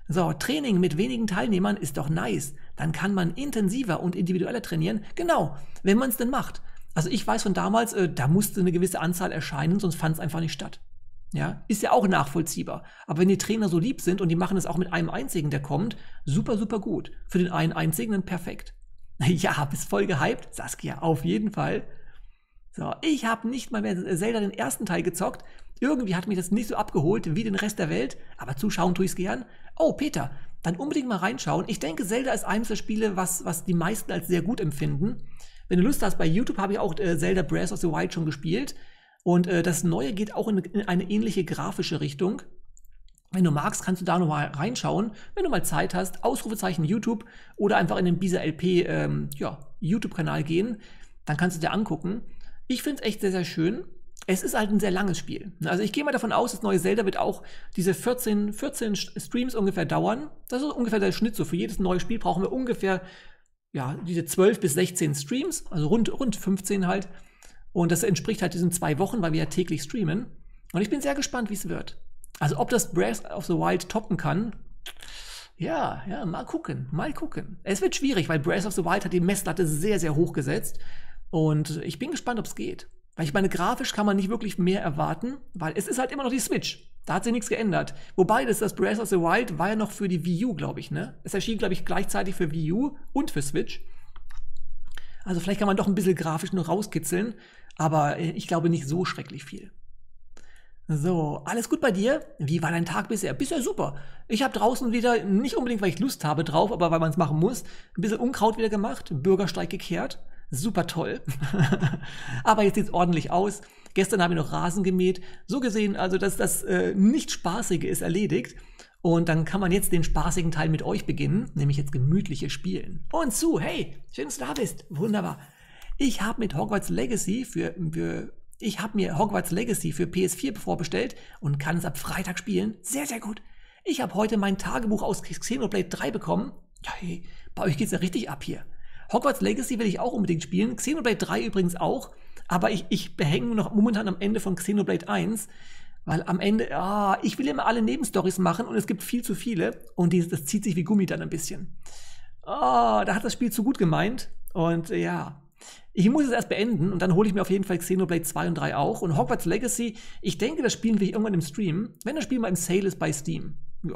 So, Training mit wenigen Teilnehmern ist doch nice. Dann kann man intensiver und individueller trainieren. Genau, wenn man es denn macht. Also ich weiß von damals, da musste eine gewisse Anzahl erscheinen, sonst fand es einfach nicht statt. Ja, ist ja auch nachvollziehbar. Aber wenn die Trainer so lieb sind und die machen es auch mit einem einzigen, der kommt, super, super gut. Für den einen einzigen dann perfekt. Ja, bist voll gehypt? Saskia, auf jeden Fall. So, ich habe nicht mal mehr Zelda den ersten Teil gezockt. Irgendwie hat mich das nicht so abgeholt wie den Rest der Welt, aber zuschauen tue ich es gern. Oh, Peter, dann unbedingt mal reinschauen. Ich denke, Zelda ist eines der Spiele, was die meisten als sehr gut empfinden. Wenn du Lust hast, bei YouTube habe ich auch Zelda Breath of the Wild schon gespielt. Und das Neue geht auch in eine ähnliche grafische Richtung. Wenn du magst, kannst du da noch mal reinschauen. Wenn du mal Zeit hast, Ausrufezeichen YouTube oder einfach in den Bisa LP YouTube-Kanal gehen. Dann kannst du dir angucken. Ich finde es echt sehr, sehr schön. Es ist halt ein sehr langes Spiel. Also ich gehe mal davon aus, das neue Zelda wird auch diese 14 Streams ungefähr dauern. Das ist ungefähr der Schnitt so. Für jedes neue Spiel brauchen wir ungefähr diese 12 bis 16 Streams, also rund 15 halt. Und das entspricht halt diesen 2 Wochen, weil wir ja täglich streamen. Und ich bin sehr gespannt, wie es wird. Also ob das Breath of the Wild toppen kann, ja, mal gucken. Es wird schwierig, weil Breath of the Wild hat die Messlatte sehr, sehr hoch gesetzt. Und ich bin gespannt, ob es geht. Weil ich meine, grafisch kann man nicht wirklich mehr erwarten, weil es ist halt immer noch die Switch. Da hat sich nichts geändert. Wobei, das Breath of the Wild war ja noch für die Wii U, glaube ich, ne? Es erschien, glaube ich, gleichzeitig für Wii U und für Switch. Also vielleicht kann man doch ein bisschen grafisch noch rauskitzeln, aber ich glaube nicht so schrecklich viel. So, alles gut bei dir? Wie war dein Tag bisher? Bisher super. Ich habe draußen wieder, nicht unbedingt, weil ich Lust habe drauf, aber weil man es machen muss, ein bisschen Unkraut wieder gemacht, Bürgersteig gekehrt. Super toll. Aber jetzt sieht es ordentlich aus. Gestern habe ich noch Rasen gemäht. So gesehen, also dass das nicht Spaßige ist erledigt. Und dann kann man jetzt den spaßigen Teil mit euch beginnen, nämlich jetzt gemütliches Spielen. Und hey, schön, dass du da bist. Wunderbar. Ich habe mir Hogwarts Legacy für PS4 vorbestellt und kann es ab Freitag spielen. Sehr, sehr gut. Ich habe heute mein Tagebuch aus Xenoblade 3 bekommen. Ja, hey, bei euch geht's ja richtig ab hier. Hogwarts Legacy will ich auch unbedingt spielen. Xenoblade 3 übrigens auch. Aber ich behänge noch momentan am Ende von Xenoblade 1. Weil am Ende, ich will immer alle Nebenstories machen und es gibt viel zu viele. Und das zieht sich wie Gummi dann ein bisschen. Da hat das Spiel zu gut gemeint. Und ja, ich muss es erst beenden und dann hole ich mir auf jeden Fall Xenoblade 2 und 3 auch. Und Hogwarts Legacy, ich denke, das spielen wir irgendwann im Stream, wenn das Spiel mal im Sale ist bei Steam. Ja.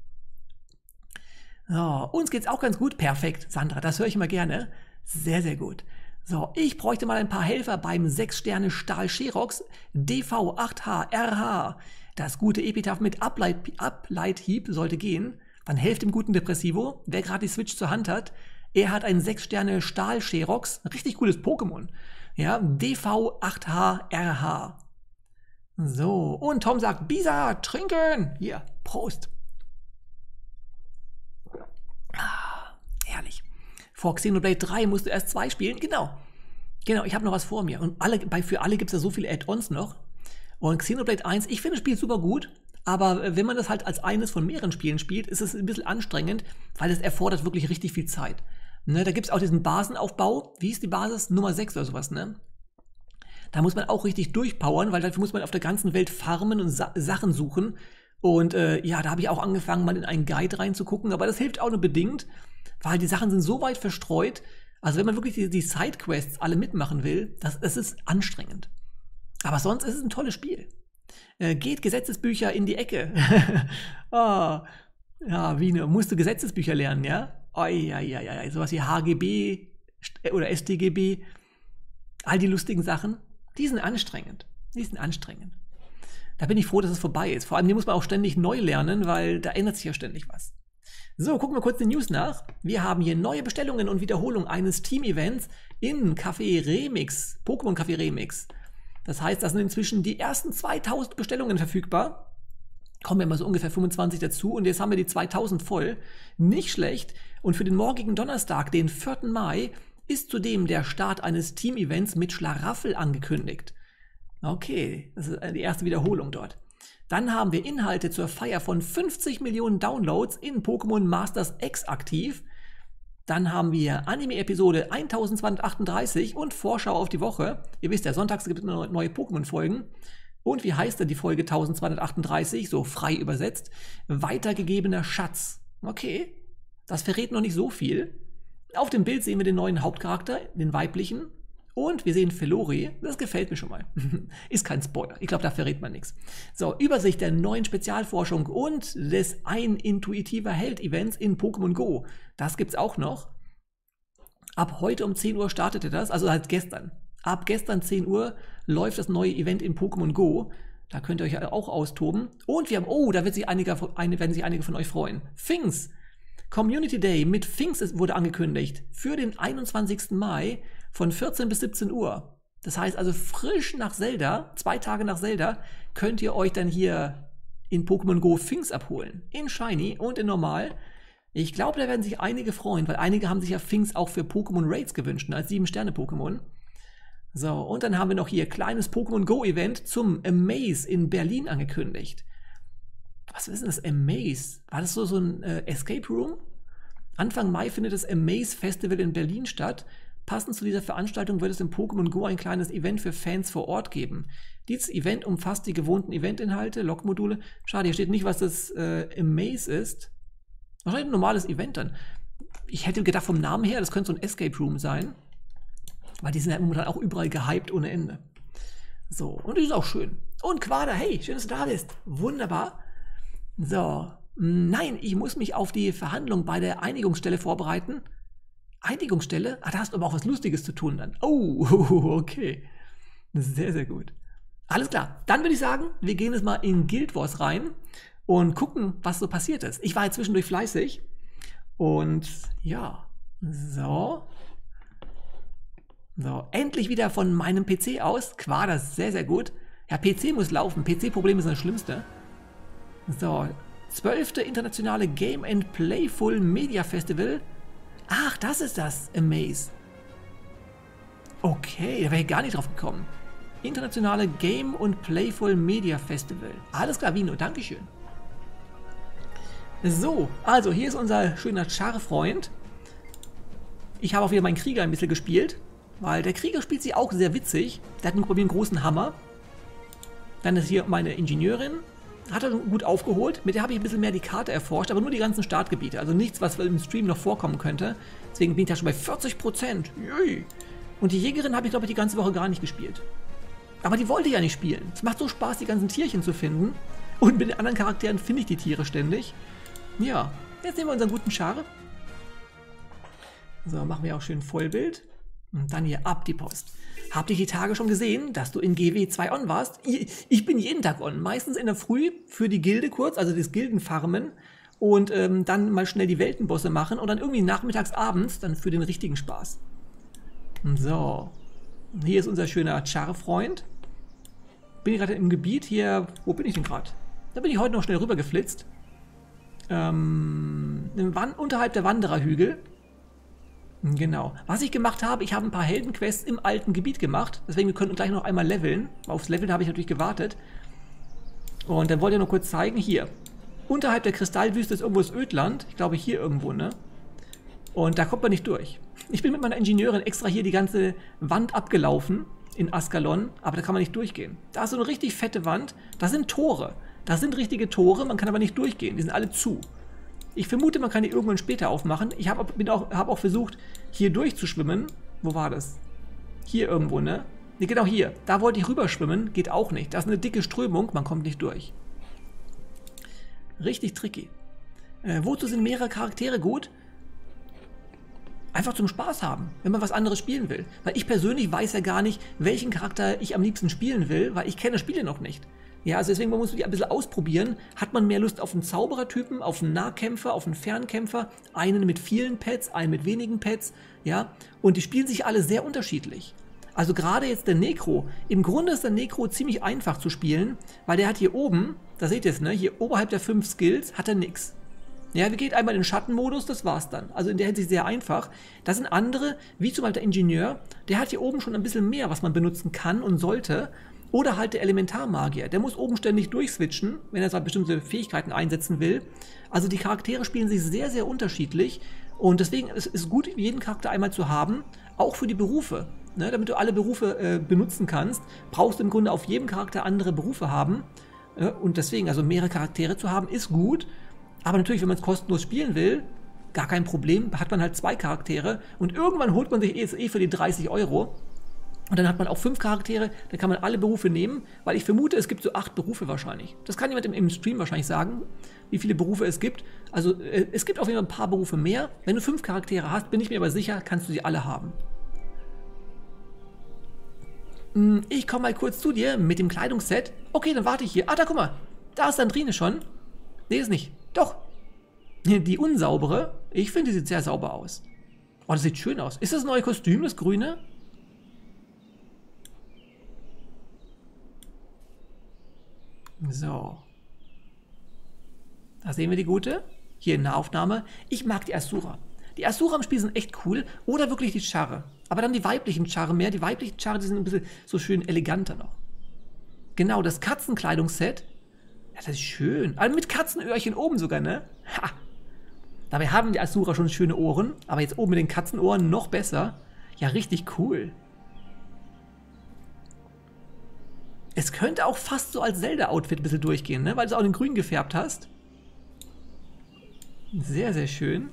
So, uns geht's auch ganz gut. Perfekt, Sandra, das höre ich immer gerne. Sehr, sehr gut. So, ich bräuchte mal ein paar Helfer beim 6-Sterne Stahl Sherox DV8HRH. Das gute Epitaph mit Uplight-Hieb sollte gehen. Dann helft dem guten Depressivo, wer gerade die Switch zur Hand hat. Er hat einen 6-Sterne Stahl Sherox, richtig cooles Pokémon. Ja, DV8HRH. So, und Tom sagt, Bisa, trinken. Hier, Prost. Herrlich. Vor Xenoblade 3 musst du erst 2 spielen. Genau, ich habe noch was vor mir. Und für alle gibt es ja so viele Add-ons noch. Und Xenoblade 1, ich finde das Spiel super gut. Aber wenn man das halt als eines von mehreren Spielen spielt, ist es ein bisschen anstrengend, weil es erfordert wirklich richtig viel Zeit. Ne, da gibt es auch diesen Basenaufbau. Wie ist die Basis? Nummer 6 oder sowas, ne? Da muss man auch richtig durchpowern, weil dafür muss man auf der ganzen Welt farmen und Sachen suchen. Und da habe ich auch angefangen, mal in einen Guide reinzugucken. Aber das hilft auch nur bedingt, weil die Sachen sind so weit verstreut. Also wenn man wirklich die Sidequests alle mitmachen will, das ist anstrengend. Aber sonst ist es ein tolles Spiel. Geht Gesetzesbücher in die Ecke. Musst du Gesetzesbücher lernen, ja? Sowas wie HGB oder StGB. All die lustigen Sachen, die sind anstrengend. Da bin ich froh, dass es vorbei ist. Vor allem, die muss man auch ständig neu lernen, weil da ändert sich ja ständig was. So, gucken wir kurz die News nach. Wir haben hier neue Bestellungen und Wiederholung eines Team-Events in Café Remix, Pokémon Café Remix. Das heißt, da sind inzwischen die ersten 2000 Bestellungen verfügbar. Kommen ja mal so ungefähr 25 dazu und jetzt haben wir die 2000 voll. Nicht schlecht. Und für den morgigen Donnerstag, den 4. Mai, ist zudem der Start eines Team-Events mit Schlaraffel angekündigt. Okay, das ist die erste Wiederholung dort. Dann haben wir Inhalte zur Feier von 50 Millionen Downloads in Pokémon Masters X aktiv. Dann haben wir Anime-Episode 1238 und Vorschau auf die Woche. Ihr wisst ja, sonntags gibt es neue Pokémon-Folgen. Und wie heißt denn die Folge 1238, so frei übersetzt? Weitergegebener Schatz. Okay, das verrät noch nicht so viel. Auf dem Bild sehen wir den neuen Hauptcharakter, den weiblichen. Und wir sehen Felori, das gefällt mir schon mal. Ist kein Spoiler, ich glaube, da verrät man nichts. So, Übersicht der neuen Spezialforschung und des Ein intuitiver Held-Events in Pokémon Go. Das gibt's auch noch. Ab heute um 10 Uhr startete das, also seit gestern. Ab gestern 10 Uhr läuft das neue Event in Pokémon Go. Da könnt ihr euch auch austoben. Und wir haben, oh, da werden sich einige von euch freuen. Things. Community Day mit Things wurde angekündigt für den 21. Mai von 14 bis 17 Uhr. Das heißt also frisch nach Zelda, 2 Tage nach Zelda, könnt ihr euch dann hier in Pokémon Go Things abholen. In Shiny und in Normal. Ich glaube, da werden sich einige freuen, weil einige haben sich ja Things auch für Pokémon Raids gewünscht, als 7-Sterne-Pokémon. So, und dann haben wir noch hier kleines Pokémon Go Event zum Amaze in Berlin angekündigt. Was ist denn das Amaze? War das so ein Escape Room? Anfang Mai findet das Amaze Festival in Berlin statt. Passend zu dieser Veranstaltung wird es im Pokémon Go ein kleines Event für Fans vor Ort geben. Dieses Event umfasst die gewohnten Eventinhalte, Logmodule. Schade, hier steht nicht, was das Amaze ist. Wahrscheinlich ein normales Event dann. Ich hätte gedacht, vom Namen her, das könnte so ein Escape Room sein. Weil die sind ja momentan auch überall gehypt ohne Ende. So, und das ist auch schön. Und Quader, hey, schön, dass du da bist. Wunderbar. So, nein, ich muss mich auf die Verhandlung bei der Einigungsstelle vorbereiten. Einigungsstelle? Ah, da hast du aber auch was Lustiges zu tun dann. Oh, okay. Sehr, sehr gut. Alles klar. Dann würde ich sagen, wir gehen jetzt mal in Guild Wars rein und gucken, was so passiert ist. Ich war ja zwischendurch fleißig. Und ja, so. So, endlich wieder von meinem PC aus. Quader, sehr, sehr gut. Ja, PC muss laufen. PC-Probleme sind das Schlimmste. So, 12. internationale Game and Playful Media Festival. Ach, das ist das Amaze. Okay, da wäre ich gar nicht drauf gekommen. Internationale Game und Playful Media Festival. Alles klar, Vino, dankeschön. So, also hier ist unser schöner Char-Freund. Ich habe auch wieder meinen Krieger ein bisschen gespielt, weil der Krieger spielt sich auch sehr witzig. Der hat einen großen Hammer. Dann ist hier meine Ingenieurin. Hat er gut aufgeholt. Mit der habe ich ein bisschen mehr die Karte erforscht, aber nur die ganzen Startgebiete. Also nichts, was im Stream noch vorkommen könnte. Deswegen bin ich da schon bei 40%. Yay. Und die Jägerin habe ich, glaube ich, die ganze Woche gar nicht gespielt. Aber die wollte ja nicht spielen. Es macht so Spaß, die ganzen Tierchen zu finden. Und mit den anderen Charakteren finde ich die Tiere ständig. Ja, jetzt nehmen wir unseren guten Char. So, machen wir auch schön Vollbild. Und dann hier ab die Post. Habt ihr die Tage schon gesehen, dass du in GW 2 on warst? Ich bin jeden Tag on. Meistens in der Früh für die Gilde kurz, also das Gildenfarmen. Und dann mal schnell die Weltenbosse machen. Und dann irgendwie nachmittags, abends dann für den richtigen Spaß. So. Hier ist unser schöner Char-Freund. Bin ich gerade im Gebiet hier. Wo bin ich denn gerade? Da bin ich heute noch schnell rüber geflitzt. Unterhalb der Wandererhügel. Genau. Was ich gemacht habe, ich habe ein paar Heldenquests im alten Gebiet gemacht. Deswegen, wir können gleich noch einmal leveln. Aufs Leveln habe ich natürlich gewartet. Und dann wollte ich noch kurz zeigen, hier. Unterhalb der Kristallwüste ist irgendwo das Ödland. Ich glaube hier irgendwo, ne? Und da kommt man nicht durch. Ich bin mit meiner Ingenieurin extra hier die ganze Wand abgelaufen in Askalon, aber da kann man nicht durchgehen. Da ist so eine richtig fette Wand. Da sind Tore. Da sind richtige Tore, man kann aber nicht durchgehen. Die sind alle zu. Ich vermute, man kann die irgendwann später aufmachen. Ich habe auch versucht, hier durchzuschwimmen. Wo war das? Hier irgendwo, ne? Ne, genau hier. Da wollte ich rüberschwimmen. Geht auch nicht. Da ist eine dicke Strömung. Man kommt nicht durch. Richtig tricky. Wozu sind mehrere Charaktere gut? Einfach zum Spaß haben, wenn man was anderes spielen will. Weil ich persönlich weiß ja gar nicht, welchen Charakter ich am liebsten spielen will, weil ich kenne das Spiel ja noch nicht. Ja, also deswegen, man muss die ein bisschen ausprobieren. Hat man mehr Lust auf einen Zauberertypen, auf einen Nahkämpfer, auf einen Fernkämpfer, einen mit vielen Pets, einen mit wenigen Pets, ja. Und die spielen sich alle sehr unterschiedlich. Also gerade jetzt der Necro. Im Grunde ist der Necro ziemlich einfach zu spielen, weil der hat hier oben, da seht ihr es, ne, hier oberhalb der 5 Skills hat er nix. Ja, wir gehen einmal in den Schattenmodus, das war's dann. Also in der Hinsicht sehr einfach. Das sind andere, wie zum Beispiel der Ingenieur, der hat hier oben schon ein bisschen mehr, was man benutzen kann und sollte. Oder halt der Elementarmagier, der muss oben ständig durchswitchen, wenn er so bestimmte Fähigkeiten einsetzen will. Also die Charaktere spielen sich sehr, sehr unterschiedlich. Und deswegen ist es gut, jeden Charakter einmal zu haben, auch für die Berufe. Ne, damit du alle Berufe benutzen kannst, brauchst du im Grunde auf jedem Charakter andere Berufe haben. Und deswegen, also mehrere Charaktere zu haben, ist gut. Aber natürlich, wenn man es kostenlos spielen will, gar kein Problem, hat man halt 2 Charaktere und irgendwann holt man sich für die 30 Euro. Und dann hat man auch 5 Charaktere, dann kann man alle Berufe nehmen, weil ich vermute, es gibt so 8 Berufe wahrscheinlich. Das kann jemand im Stream wahrscheinlich sagen, wie viele Berufe es gibt. Also es gibt auf jeden Fall ein paar Berufe mehr. Wenn du 5 Charaktere hast, bin ich mir aber sicher, kannst du sie alle haben. Ich komme mal kurz zu dir mit dem Kleidungsset. Okay, dann warte ich hier. Ah, da guck mal. Da ist Sandrine schon. Nee, ist nicht. Doch. Die unsaubere. Ich finde, die sieht sehr sauber aus. Oh, das sieht schön aus. Ist das neue Kostüm, das grüne? So. Da sehen wir die gute. Hier in der Aufnahme. Ich mag die Asura. Die Asura im Spiel sind echt cool. Oder wirklich die Charre. Aber dann die weiblichen Charre mehr. Die weiblichen Charre, die sind ein bisschen so schön eleganter noch. Genau, das Katzenkleidungsset. Ja, das ist schön. Also mit Katzenöhrchen oben sogar, ne? Ha! Dabei haben die Asura schon schöne Ohren. Aber jetzt oben mit den Katzenohren noch besser. Ja, richtig cool. Es könnte auch fast so als Zelda-Outfit ein bisschen durchgehen, ne? Weil du es auch in grün gefärbt hast. Sehr, sehr schön.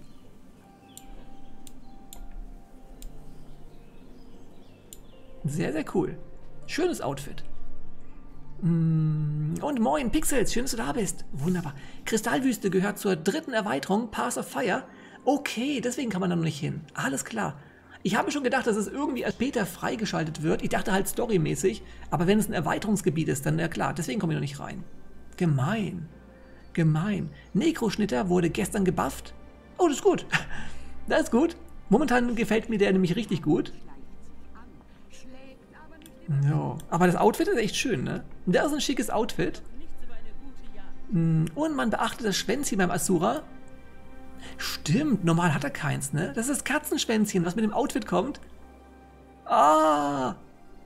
Sehr, sehr cool. Schönes Outfit. Und moin, Pixels, schön, dass du da bist. Wunderbar. Kristallwüste gehört zur 3. Erweiterung, Path of Fire. Okay, deswegen kann man da noch nicht hin. Alles klar. Ich habe schon gedacht, dass es irgendwie als Beta freigeschaltet wird. Ich dachte halt storymäßig. Aber wenn es ein Erweiterungsgebiet ist, dann ja klar. Deswegen komme ich noch nicht rein. Gemein. Gemein. Nekroschnitter wurde gestern gebufft. Oh, das ist gut. Das ist gut. Momentan gefällt mir der nämlich richtig gut. Ja, aber das Outfit ist echt schön, ne? Und das ist ein schickes Outfit. Und man beachtet das Schwänzchen beim Asura. Stimmt, normal hat er keins, ne? Das ist das Katzenschwänzchen, was mit dem Outfit kommt. Ah!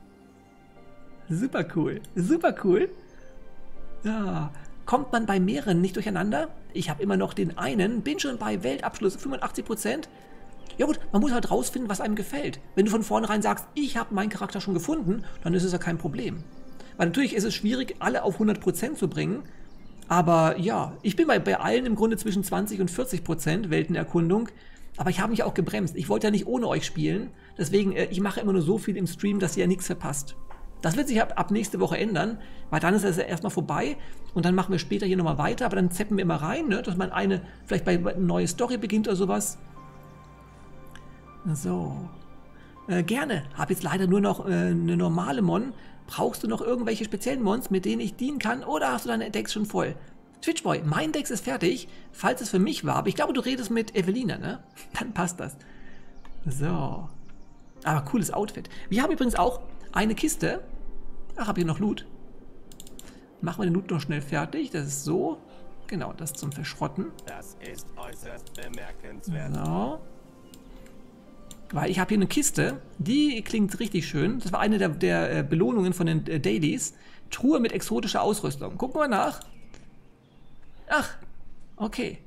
Super cool, super cool. Ja. Kommt man bei mehreren nicht durcheinander? Ich habe immer noch den einen, bin schon bei Weltabschluss 85%. Ja gut, man muss halt rausfinden, was einem gefällt. Wenn du von vornherein sagst, ich habe meinen Charakter schon gefunden, dann ist es ja kein Problem. Weil natürlich ist es schwierig, alle auf 100% zu bringen. Aber ja, ich bin bei allen im Grunde zwischen 20 und 40% Weltenerkundung. Aber ich habe mich auch gebremst. Ich wollte ja nicht ohne euch spielen. Deswegen, ich mache immer nur so viel im Stream, dass ihr ja nichts verpasst. Das wird sich ab nächste Woche ändern, weil dann ist es ja erstmal vorbei und dann machen wir später hier nochmal weiter. Aber dann zeppen wir immer rein, ne, dass man vielleicht bei eine neue Story beginnt oder sowas. So. Gerne. Habe jetzt leider nur noch eine normale Mon. Brauchst du noch irgendwelche speziellen Mons, mit denen ich dienen kann? Oder hast du deine Decks schon voll? Twitchboy, mein Deck ist fertig, falls es für mich war. Aber ich glaube, du redest mit Evelina, ne? Dann passt das. So. Aber cooles Outfit. Wir haben übrigens auch eine Kiste. Ach, habe hier noch Loot. Machen wir den Loot noch schnell fertig. Das ist so. Genau, das zum Verschrotten. Das ist äußerst bemerkenswert. So. Weil ich habe hier eine Kiste, die klingt richtig schön. Das war eine der Belohnungen von den Dailies. Truhe mit exotischer Ausrüstung. Gucken wir nach. Ach, okay.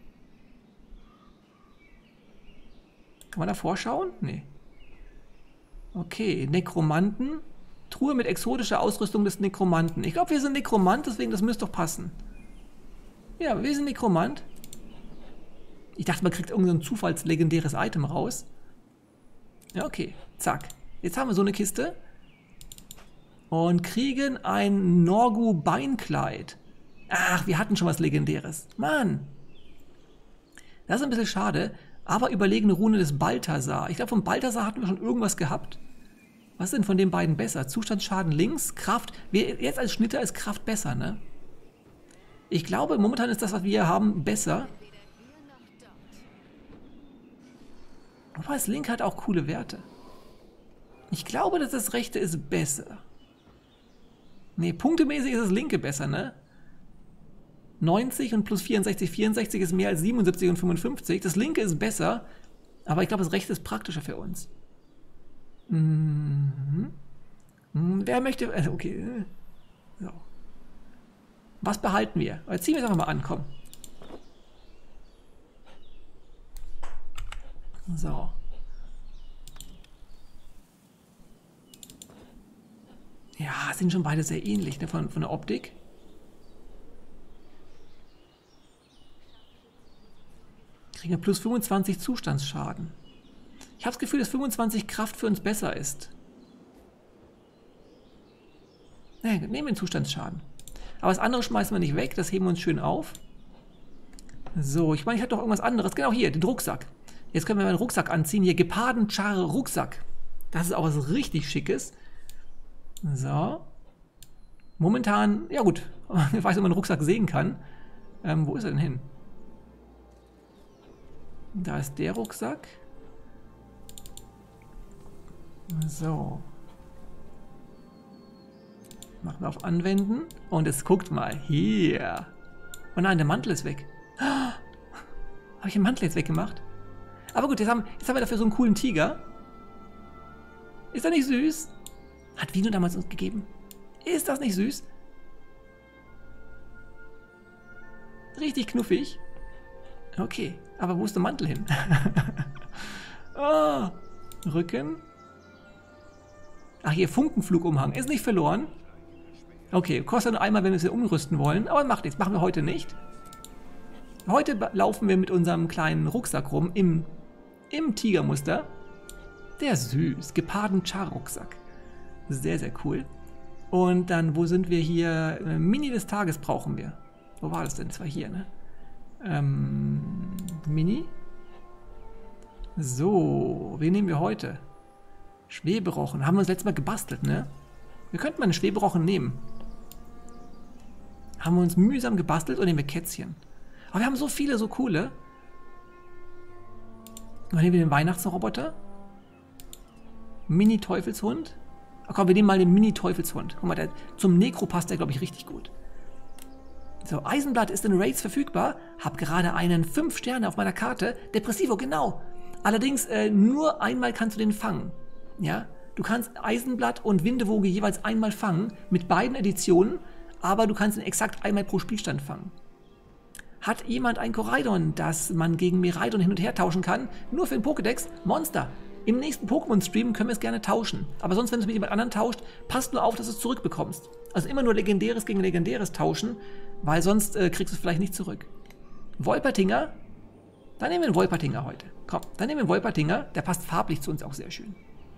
Kann man da vorschauen? Nee. Okay, Nekromanten. Truhe mit exotischer Ausrüstung des Nekromanten. Ich glaube, wir sind Nekromant, deswegen das müsste doch passen. Ja, wir sind Nekromant. Ich dachte, man kriegt irgendein zufallslegendäres Item raus. Ja, okay. Zack. Jetzt haben wir so eine Kiste. Und kriegen ein Norgu-Beinkleid. Ach, wir hatten schon was Legendäres. Mann. Das ist ein bisschen schade. Aber überlegene Rune des Balthasar. Ich glaube, von Balthasar hatten wir schon irgendwas gehabt. Was ist denn von den beiden besser? Zustandsschaden links, Kraft. Jetzt als Schnitter ist Kraft besser, ne? Ich glaube, momentan ist das, was wir hier haben, besser. Aber das Link hat auch coole Werte. Ich glaube, dass das rechte ist besser. Ne, punktemäßig ist das linke besser, ne? 90 und plus 64. 64 ist mehr als 77 und 55. Das linke ist besser. Aber ich glaube, das rechte ist praktischer für uns. Wer möchte... Okay. So. Was behalten wir? Ziehen wir es einfach mal an, komm. So. Ja, sind schon beide sehr ähnlich, ne, von der Optik. Kriegen wir plus 25 Zustandsschaden. Ich habe das Gefühl, dass 25 Kraft für uns besser ist. Ne, nehmen wir den Zustandsschaden. Aber das andere schmeißen wir nicht weg, das heben wir uns schön auf. So, ich meine, ich hatte doch irgendwas anderes. Genau hier, den Rucksack. Jetzt können wir meinen Rucksack anziehen. Hier, Geparden-Char Rucksack. Das ist auch was richtig Schickes. So. Momentan, ja gut, ich weiß, ob man den Rucksack sehen kann. Wo ist er denn hin? Da ist der Rucksack. So. Machen wir auf Anwenden. Und jetzt guckt mal. Hier. Oh nein, der Mantel ist weg. Habe ich den Mantel jetzt weggemacht? Aber gut, jetzt haben wir dafür so einen coolen Tiger. Ist er nicht süß? Hat Vino damals uns gegeben. Ist das nicht süß? Richtig knuffig. Okay, aber wo ist der Mantel hin? Oh, Rücken. Ach, hier, Funkenflugumhang. Ist nicht verloren. Okay, kostet nur einmal, wenn wir es umrüsten wollen. Aber macht nichts, machen wir heute nicht. Heute laufen wir mit unserem kleinen Rucksack rum im Tigermuster. Der ist süß. Geparden-Char-Rucksack. Sehr, sehr cool. Und dann, wo sind wir hier? Mini des Tages brauchen wir. Wo war das denn? Das war hier, ne? Mini. So, wen nehmen wir heute? Schweberochen. Haben wir uns letztes Mal gebastelt, ne? Wir könnten mal einen Schweberochen nehmen. Haben wir uns mühsam gebastelt und nehmen wir Kätzchen. Aber wir haben so viele, so coole. Dann nehmen wir den Weihnachtsroboter. Mini-Teufelshund. Ach komm, wir nehmen mal den Mini-Teufelshund. Guck mal, zum Nekro passt der, glaube ich, richtig gut. So, Eisenblatt ist in Raids verfügbar. Hab gerade einen 5 Sterne auf meiner Karte. Depressivo, genau. Allerdings nur einmal kannst du den fangen. Ja, du kannst Eisenblatt und Windewoge jeweils einmal fangen. Mit beiden Editionen. Aber du kannst ihn exakt einmal pro Spielstand fangen. Hat jemand ein Koraidon, das man gegen Miraidon hin und her tauschen kann? Nur für den Pokédex? Monster. Im nächsten Pokémon-Stream können wir es gerne tauschen. Aber sonst, wenn du es mit jemand anderem tauscht, passt nur auf, dass du es zurückbekommst. Also immer nur Legendäres gegen Legendäres tauschen, weil sonst kriegst du es vielleicht nicht zurück. Wolpertinger? Dann nehmen wir den Wolpertinger heute. Komm, dann nehmen wir den Wolpertinger. Der passt farblich zu uns auch sehr schön.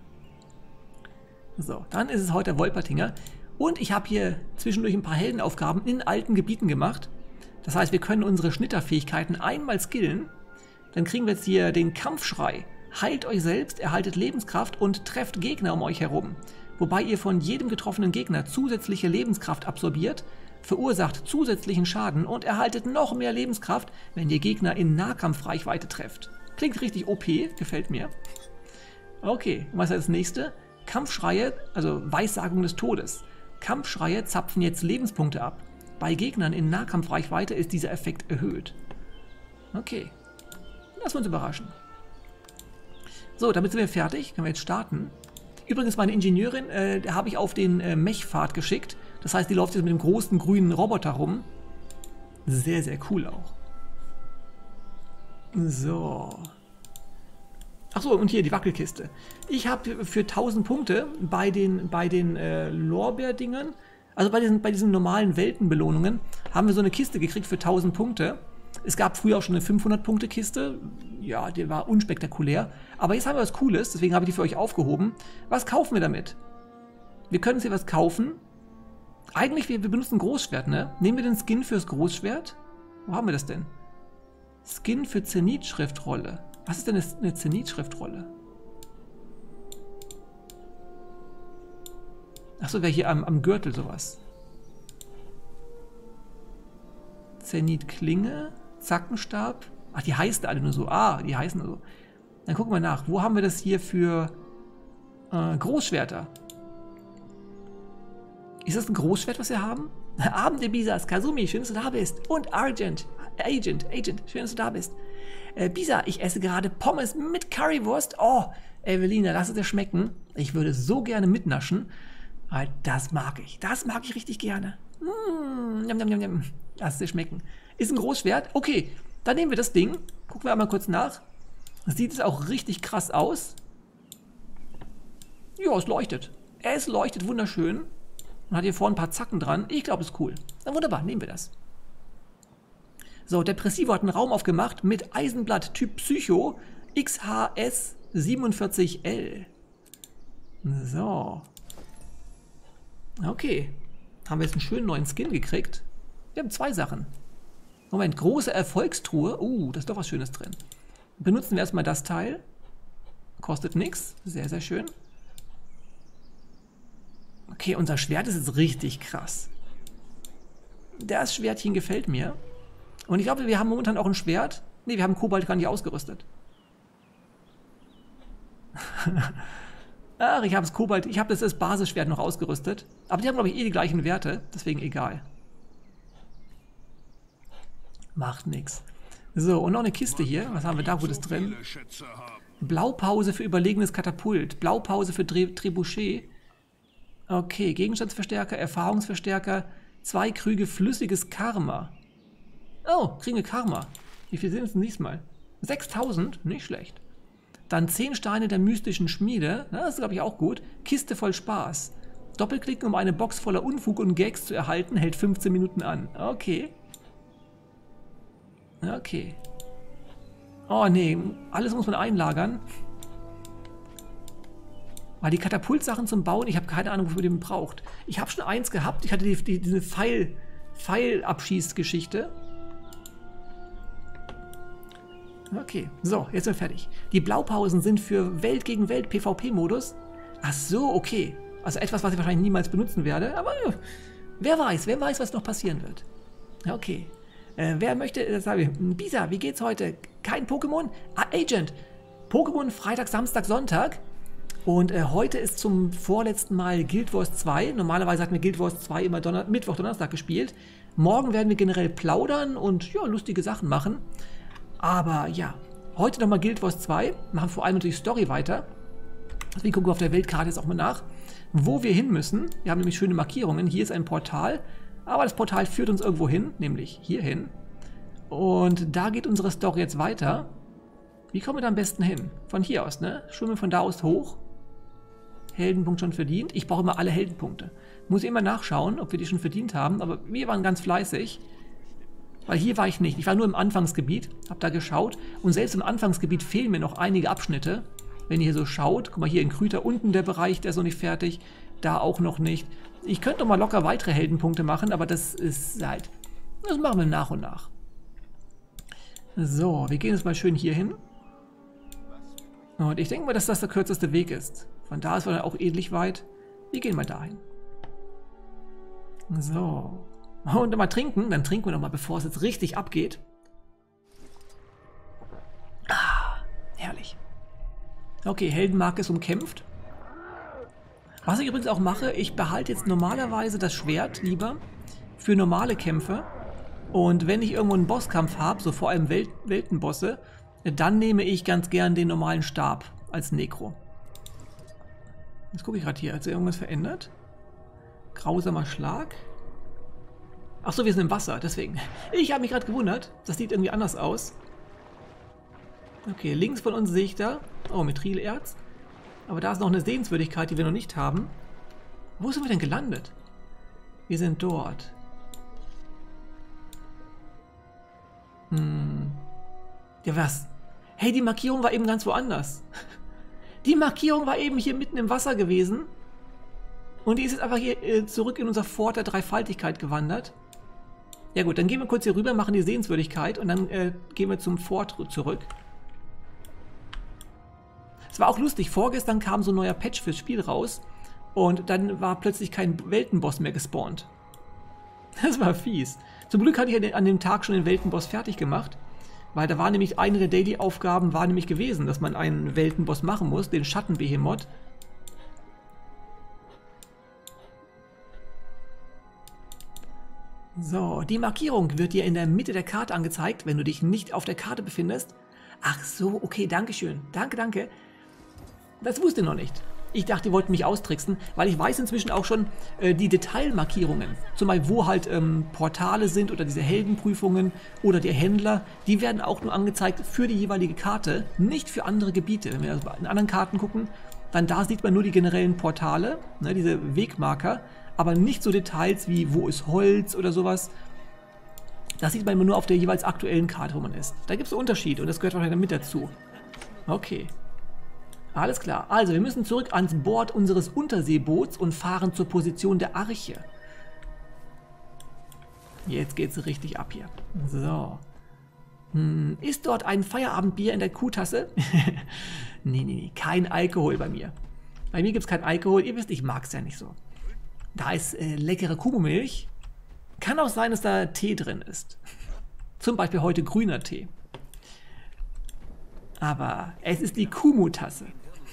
So, dann ist es heute der Wolpertinger. Und ich habe hier zwischendurch ein paar Heldenaufgaben in alten Gebieten gemacht. Das heißt, wir können unsere Schnitterfähigkeiten einmal skillen. Dann kriegen wir jetzt hier den Kampfschrei. Heilt euch selbst, erhaltet Lebenskraft und trefft Gegner um euch herum. Wobei ihr von jedem getroffenen Gegner zusätzliche Lebenskraft absorbiert, verursacht zusätzlichen Schaden und erhaltet noch mehr Lebenskraft, wenn ihr Gegner in Nahkampfreichweite trefft. Klingt richtig OP, gefällt mir. Okay, was ist das nächste? Kampfschreie, also Weissagung des Todes. Kampfschreie zapfen jetzt Lebenspunkte ab. Bei Gegnern in Nahkampfreichweite ist dieser Effekt erhöht. Okay, lassen wir uns überraschen. So, damit sind wir fertig. Können wir jetzt starten. Übrigens, meine Ingenieurin, habe ich auf den Mech-Pfad geschickt. Das heißt, die läuft jetzt mit dem großen grünen Roboter rum. Sehr, sehr cool auch. So. Achso, und hier die Wackelkiste. Ich habe für 1000 Punkte bei den Lorbeerdingern, also bei diesen normalen Weltenbelohnungen, haben wir so eine Kiste gekriegt für 1000 Punkte. Es gab früher auch schon eine 500-Punkte-Kiste. Ja, die war unspektakulär. Aber jetzt haben wir was Cooles, deswegen habe ich die für euch aufgehoben. Was kaufen wir damit? Wir können uns hier was kaufen. Eigentlich, wir benutzen ein Großschwert, ne? Nehmen wir den Skin fürs Großschwert? Wo haben wir das denn? Skin für Zenith-Schriftrolle. Was ist denn eine Zenith-Schriftrolle? Achso, wäre hier am Gürtel sowas. Zenith-Klinge, Zackenstab. Ach, die heißen alle nur so. Ah, die heißen nur so. Dann gucken wir nach. Wo haben wir das hier für Großschwerter? Ist das ein Großschwert, was wir haben? Abend der Bisas, Kazumi, schön, dass du da bist. Und Agent, schön, dass du da bist. Bisa, ich esse gerade Pommes mit Currywurst. Oh, Evelina, lass es dir schmecken. Ich würde so gerne mitnaschen. Weil das mag ich. Das mag ich richtig gerne. Njam, njam, njam, njam. Lass es dir schmecken. Ist ein Großschwert? Okay, dann nehmen wir das Ding. Gucken wir einmal kurz nach. Sieht es auch richtig krass aus. Ja, es leuchtet. Es leuchtet wunderschön. Und hat hier vorne ein paar Zacken dran. Ich glaube, es ist cool. Na wunderbar, nehmen wir das. So, Depressivo hat einen Raum aufgemacht mit Eisenblatt Typ Psycho XHS 47L. So. Okay. Haben wir jetzt einen schönen neuen Skin gekriegt. Wir haben 2 Sachen. Moment, große Erfolgstruhe. Da ist doch was Schönes drin. Benutzen wir erstmal das Teil. Kostet nichts. Sehr, sehr schön. Okay, unser Schwert ist jetzt richtig krass. Das Schwertchen gefällt mir. Und ich glaube, wir haben momentan auch ein Schwert. Ne, wir haben Kobalt gar nicht ausgerüstet. Ach, ich habe das Kobalt, ich habe das Basisschwert noch ausgerüstet. Aber die haben, glaube ich, die gleichen Werte. Deswegen egal. Macht nichts. So, und noch eine Kiste hier. Was haben wir da Gutes drin? Blaupause für überlegenes Katapult. Blaupause für Trebuchet. Okay, Gegenstandsverstärker, Erfahrungsverstärker. 2 Krüge flüssiges Karma. Oh, kriegen wir Karma. Wie viel sind es denn diesmal? 6000? Nicht schlecht. Dann 10 Steine der mystischen Schmiede. Das ist, glaube ich, auch gut. Kiste voll Spaß. Doppelklicken, um eine Box voller Unfug und Gags zu erhalten, hält 15 Minuten an. Okay. Okay. Oh, nee. Alles muss man einlagern. Weil die Katapultsachen zum Bauen, ich habe keine Ahnung, wofür man die braucht. Ich habe schon eins gehabt. Ich hatte diese Pfeilabschießgeschichte. Okay, so, jetzt sind wir fertig. Die Blaupausen sind für Welt gegen Welt PvP-Modus. Ach so, okay. Also etwas, was ich wahrscheinlich niemals benutzen werde. Aber wer weiß, was noch passieren wird. Okay. Wer möchte, das sage ich. Bisa, wie geht's heute? Kein Pokémon? Ah, Agent. Pokémon Freitag, Samstag, Sonntag. Und heute ist zum vorletzten Mal Guild Wars 2. Normalerweise hatten wir Guild Wars 2 immer Mittwoch, Donnerstag gespielt. Morgen werden wir generell plaudern und ja, lustige Sachen machen. Aber ja, heute nochmal Guild Wars 2. Machen vor allem natürlich Story weiter. Deswegen gucken wir auf der Weltkarte jetzt auch mal nach, wo wir hin müssen. Wir haben nämlich schöne Markierungen. Hier ist ein Portal. Aber das Portal führt uns irgendwo hin, nämlich hier hin. Und da geht unsere Story jetzt weiter. Wie kommen wir da am besten hin? Von hier aus, ne? Schwimmen wir von da aus hoch. Heldenpunkt schon verdient. Ich brauche immer alle Heldenpunkte. Muss ich immer nachschauen, ob wir die schon verdient haben. Aber wir waren ganz fleißig. Weil hier war ich nicht. Ich war nur im Anfangsgebiet. Hab da geschaut. Und selbst im Anfangsgebiet fehlen mir noch einige Abschnitte. Wenn ihr hier so schaut. Guck mal, hier in Krüter unten der Bereich, der ist noch nicht fertig. Da auch noch nicht. Ich könnte doch mal locker weitere Heldenpunkte machen. Aber das ist halt... Das machen wir nach und nach. So, wir gehen jetzt mal schön hier hin. Und ich denke mal, dass das der kürzeste Weg ist. Von da ist man auch ähnlich weit. Wir gehen mal dahin. So. Und mal trinken. Dann trinken wir noch mal, bevor es jetzt richtig abgeht. Ah, herrlich. Okay, Heldenmarke ist umkämpft. Was ich übrigens auch mache, ich behalte jetzt normalerweise das Schwert lieber für normale Kämpfe. Und wenn ich irgendwo einen Bosskampf habe, so vor allem Weltenbosse, dann nehme ich ganz gern den normalen Stab als Nekro. Jetzt gucke ich gerade hier, hat sich irgendwas verändert? Grausamer Schlag. Achso, wir sind im Wasser, deswegen. Ich habe mich gerade gewundert, das sieht irgendwie anders aus. Okay, links von uns sehe ich da, oh, Mithril-Erz. Aber da ist noch eine Sehenswürdigkeit, die wir noch nicht haben. Wo sind wir denn gelandet? Wir sind dort. Ja, was? Hey, die Markierung war eben ganz woanders. Die Markierung war eben hier mitten im Wasser gewesen. Und die ist jetzt einfach hier zurück in unser Fort der Dreifaltigkeit gewandert. Ja gut, dann gehen wir kurz hier rüber, machen die Sehenswürdigkeit und dann gehen wir zum Fort zurück. Es war auch lustig, vorgestern kam so ein neuer Patch fürs Spiel raus und dann war plötzlich kein Weltenboss mehr gespawnt. Das war fies. Zum Glück hatte ich an dem Tag schon den Weltenboss fertig gemacht, weil da war nämlich eine der Daily-Aufgaben war nämlich gewesen, dass man einen Weltenboss machen muss, den Schattenbehemoth. So, die Markierung wird dir in der Mitte der Karte angezeigt, wenn du dich nicht auf der Karte befindest. Ach so, okay, dankeschön. Danke, danke. Das wusste ich noch nicht. Ich dachte, die wollten mich austricksen, weil ich weiß inzwischen auch schon die Detailmarkierungen. Zum Beispiel, wo halt Portale sind oder diese Heldenprüfungen oder die Händler, die werden auch nur angezeigt für die jeweilige Karte, nicht für andere Gebiete. Wenn wir also in anderen Karten gucken, dann da sieht man nur die generellen Portale, ne, diese Wegmarker, aber nicht so Details wie, wo ist Holz oder sowas. Das sieht man immer nur auf der jeweils aktuellen Karte, wo man ist. Da gibt es einen Unterschied und das gehört wahrscheinlich mit dazu. Okay. Alles klar. Also, wir müssen zurück ans Bord unseres Unterseeboots und fahren zur Position der Arche. Jetzt geht's richtig ab hier. So. Ist dort ein Feierabendbier in der Kuhtasse? Nee. Kein Alkohol bei mir. Bei mir gibt es kein Alkohol. Ihr wisst, ich mag es ja nicht so. Da ist leckere Kuhmilch. Kann auch sein, dass da Tee drin ist. Zum Beispiel heute grüner Tee. Aber es ist die Kumu-Tasse.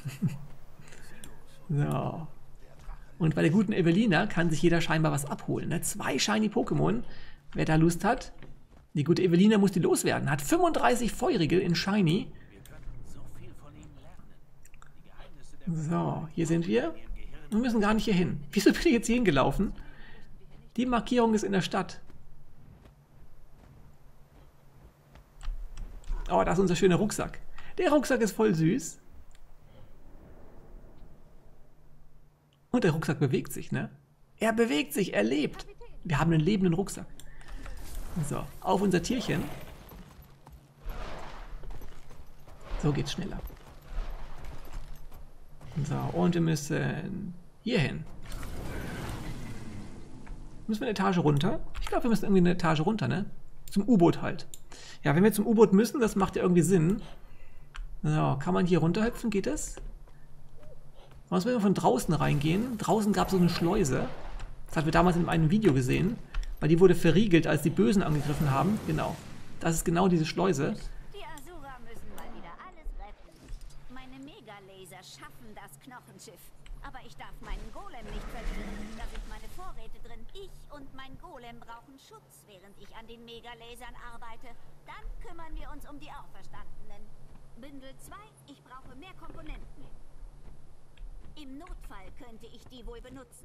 So. Und bei der guten Evelina kann sich jeder scheinbar was abholen. Ne? 2 Shiny Pokémon. Wer da Lust hat. Die gute Evelina muss die loswerden. Hat 35 Feurigel in Shiny. So, hier sind wir. Wir müssen gar nicht hier hin. Wieso bin ich jetzt hier hingelaufen? Die Markierung ist in der Stadt. Oh, das ist unser schöner Rucksack. Der Rucksack ist voll süß. Und der Rucksack bewegt sich, ne? Er bewegt sich, er lebt. Wir haben einen lebenden Rucksack. So, auf unser Tierchen. So geht's schneller. So, und wir müssen hier hin. Müssen wir eine Etage runter? Ich glaube, wir müssen irgendwie eine Etage runter, ne? Zum U-Boot halt. Ja, wenn wir zum U-Boot müssen, das macht ja irgendwie Sinn. So, kann man hier runterhüpfen? Geht das? Sonst müssen wir von draußen reingehen. Draußen gab es so eine Schleuse. Das hatten wir damals in einem Video gesehen. Weil die wurde verriegelt, als die Bösen angegriffen haben. Genau. Das ist genau diese Schleuse. Die Asura müssen mal wieder alles retten. Meine Megalaser schaffen das Knochenschiff. Aber ich darf meinen Golem nicht verlieren. Da sind meine Vorräte drin. Ich und mein Golem brauchen Schutz, während ich an den Megalasern arbeite. Dann kümmern wir uns um die Auferstandenen. Bündel 2, ich brauche mehr Komponenten. Im Notfall könnte ich die wohl benutzen.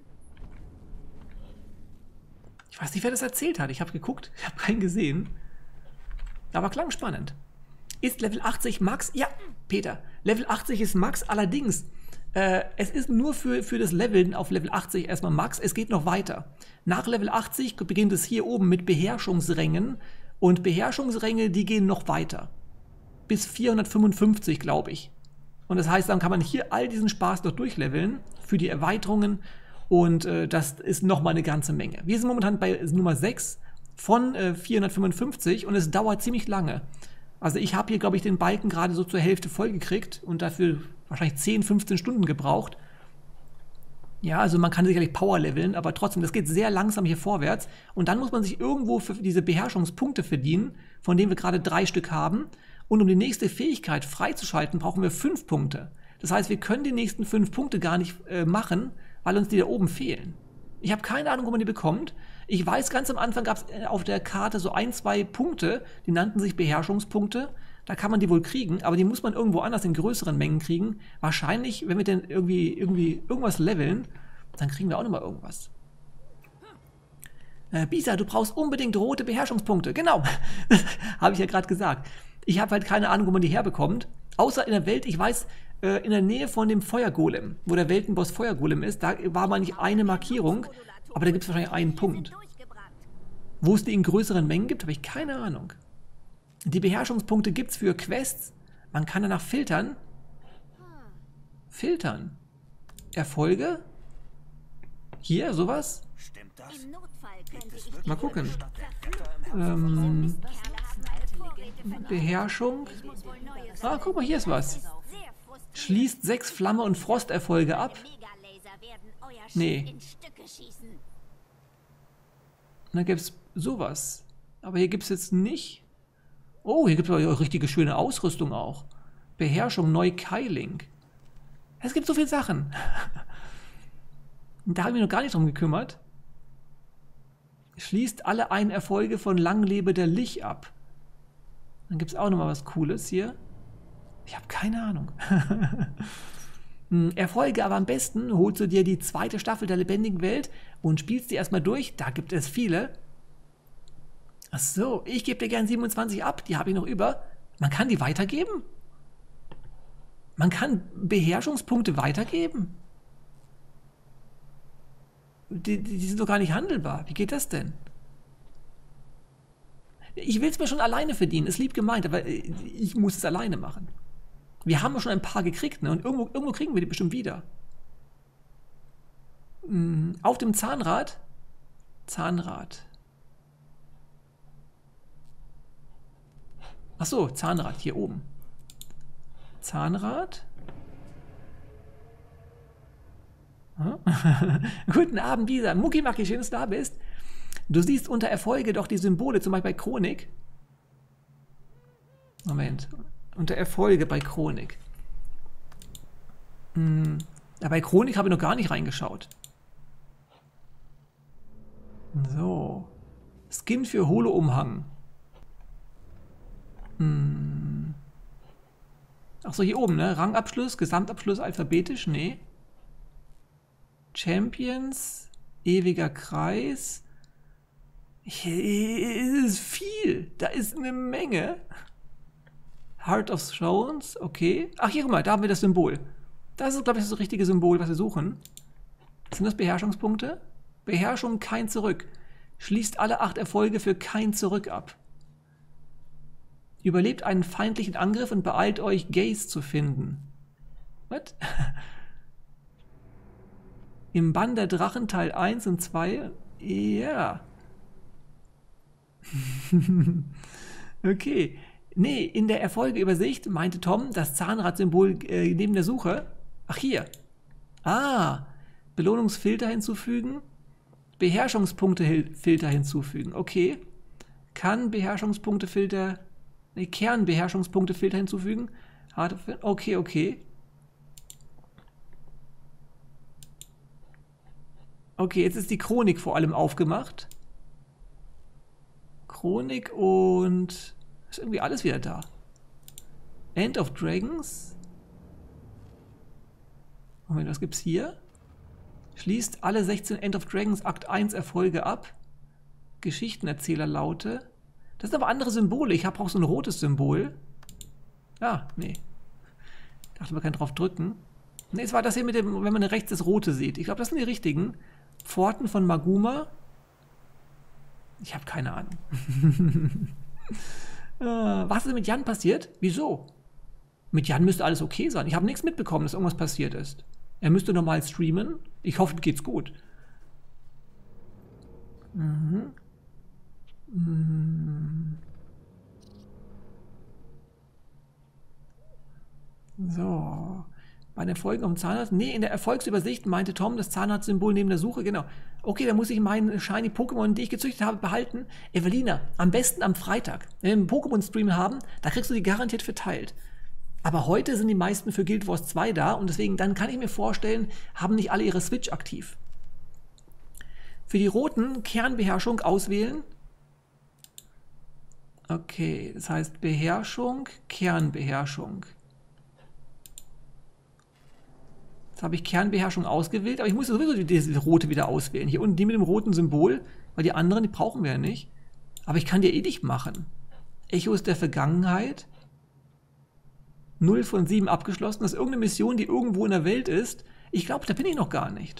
Ich weiß nicht, wer das erzählt hat. Ich habe geguckt, ich habe keinen gesehen. Aber klang spannend. Ist Level 80 Max? Ja, Peter. Level 80 ist Max, allerdings es ist nur für das Leveln auf Level 80 erstmal Max. Es geht noch weiter. Nach Level 80 beginnt es hier oben mit Beherrschungsrängen. Und Beherrschungsränge, die gehen noch weiter. Bis 455, glaube ich. Und das heißt, dann kann man hier all diesen Spaß noch durchleveln für die Erweiterungen. Und das ist nochmal eine ganze Menge. Wir sind momentan bei Nummer 6 von 455 und es dauert ziemlich lange. Also ich habe hier, glaube ich, den Balken gerade so zur Hälfte voll gekriegt und dafür wahrscheinlich 10, 15 Stunden gebraucht. Ja, also man kann sicherlich Power leveln, aber trotzdem, das geht sehr langsam hier vorwärts. Und dann muss man sich irgendwo für diese Beherrschungspunkte verdienen, von denen wir gerade 3 Stück haben. Und um die nächste Fähigkeit freizuschalten, brauchen wir 5 Punkte. Das heißt, wir können die nächsten 5 Punkte gar nicht machen, weil uns die da oben fehlen. Ich habe keine Ahnung, wo man die bekommt. Ich weiß, ganz am Anfang gab es auf der Karte so 1, 2 Punkte, die nannten sich Beherrschungspunkte. Da kann man die wohl kriegen, aber die muss man irgendwo anders in größeren Mengen kriegen. Wahrscheinlich, wenn wir dann irgendwie irgendwas leveln, dann kriegen wir auch nochmal irgendwas. Bisa, du brauchst unbedingt rote Beherrschungspunkte. Genau, habe ich ja gerade gesagt. Ich habe halt keine Ahnung, wo man die herbekommt. Außer in der Welt, ich weiß, in der Nähe von dem Feuergolem, wo der Weltenboss Feuergolem ist, da war mal nicht eine Markierung, aber da gibt es wahrscheinlich einen Punkt. Wo es die in größeren Mengen gibt, habe ich keine Ahnung. Die Beherrschungspunkte gibt es für Quests. Man kann danach filtern. Filtern. Erfolge. Hier, sowas. Mal gucken. Beherrschung. Ah, guck mal, hier ist was. Schließt 6 Flamme- und Frosterfolge ab. Nee. Und dann gibt es sowas. Aber hier gibt es jetzt nicht. Oh, hier gibt es aber richtige schöne Ausrüstung auch. Beherrschung, Neukeiling. Es gibt so viele Sachen. Und da habe ich mich noch gar nicht drum gekümmert. Schließt alle Erfolge von Langlebe der Lich ab. Dann gibt es auch nochmal was Cooles hier. Ich habe keine Ahnung. Erfolge, aber am besten holst du dir die 2. Staffel der lebendigen Welt und spielst die erstmal durch. Da gibt es viele. Ach so, ich gebe dir gern 27 ab. Die habe ich noch über. Man kann die weitergeben? Man kann Beherrschungspunkte weitergeben? Die sind doch gar nicht handelbar. Wie geht das denn? Ich will es mir schon alleine verdienen, ist lieb gemeint, aber ich muss es alleine machen. Wir haben schon ein paar gekriegt, ne? Und irgendwo kriegen wir die bestimmt wieder. Auf dem Zahnrad. Achso, Zahnrad, hier oben. Zahnrad. Hm? Guten Abend, Lisa. Muckimaki, schön, dass du da bist. Du siehst unter Erfolge doch die Symbole, zum Beispiel bei Chronik. Moment. Unter Erfolge bei Chronik. Ja, bei Chronik habe ich noch gar nicht reingeschaut. So. Skin für Holo-Umhang. Achso, hier oben, ne? Rangabschluss, Gesamtabschluss alphabetisch, nee. Champions, ewiger Kreis. Hier ist viel. Da ist eine Menge. Heart of Thrones, okay. Ach, hier, guck mal, da haben wir das Symbol. Das ist, glaube ich, das richtige Symbol, was wir suchen. Sind das Beherrschungspunkte? Beherrschung, kein Zurück. Schließt alle 8 Erfolge für kein Zurück ab. Überlebt einen feindlichen Angriff und beeilt euch, Gaze zu finden. Was? Im Bann der Drachen Teil 1 und 2? Ja. Okay. Nee, in der Erfolgeübersicht meinte Tom das Zahnradsymbol neben der Suche. Ach, hier. Ah, Belohnungsfilter hinzufügen. Beherrschungspunktefilter hinzufügen. Okay. Kann Beherrschungspunktefilter... Nee, Kernbeherrschungspunktefilter hinzufügen. Okay, okay. Okay, jetzt ist die Chronik vor allem aufgemacht. Chronik und... Ist irgendwie alles wieder da. End of Dragons. Moment, was gibt's hier? Schließt alle 16 End of Dragons Akt 1 Erfolge ab. Geschichtenerzählerlaute. Das sind aber andere Symbole. Ich habe auch so ein rotes Symbol. Ah, nee. Ich dachte, man kann drauf drücken. Nee, es war das hier mit dem, wenn man rechts das Rote sieht. Ich glaube, das sind die richtigen. Pforten von Maguma. Ich habe keine Ahnung. Was ist mit Jan passiert? Wieso? Mit Jan müsste alles okay sein. Ich habe nichts mitbekommen, dass irgendwas passiert ist. Er müsste normal streamen. Ich hoffe, ihm geht's gut. So. Bei den Erfolgen am Zahnarzt? Nee, in der Erfolgsübersicht meinte Tom das Zahnarztsymbol neben der Suche. Genau. Okay, dann muss ich meinen Shiny Pokémon, die ich gezüchtet habe, behalten. Evelina, am besten am Freitag. Wenn wir einen Pokémon-Stream haben, da kriegst du die garantiert verteilt. Aber heute sind die meisten für Guild Wars 2 da und deswegen, dann kann ich mir vorstellen, haben nicht alle ihre Switch aktiv. Für die roten Kernbeherrschung auswählen. Okay, das heißt Beherrschung, Kernbeherrschung. Jetzt habe ich Kernbeherrschung ausgewählt, aber ich muss sowieso diese rote wieder auswählen. Hier unten die mit dem roten Symbol, weil die anderen, die brauchen wir ja nicht. Aber ich kann die eh nicht machen. Echos der Vergangenheit. 0 von 7 abgeschlossen. Das ist irgendeine Mission, die irgendwo in der Welt ist. Ich glaube, da bin ich noch gar nicht.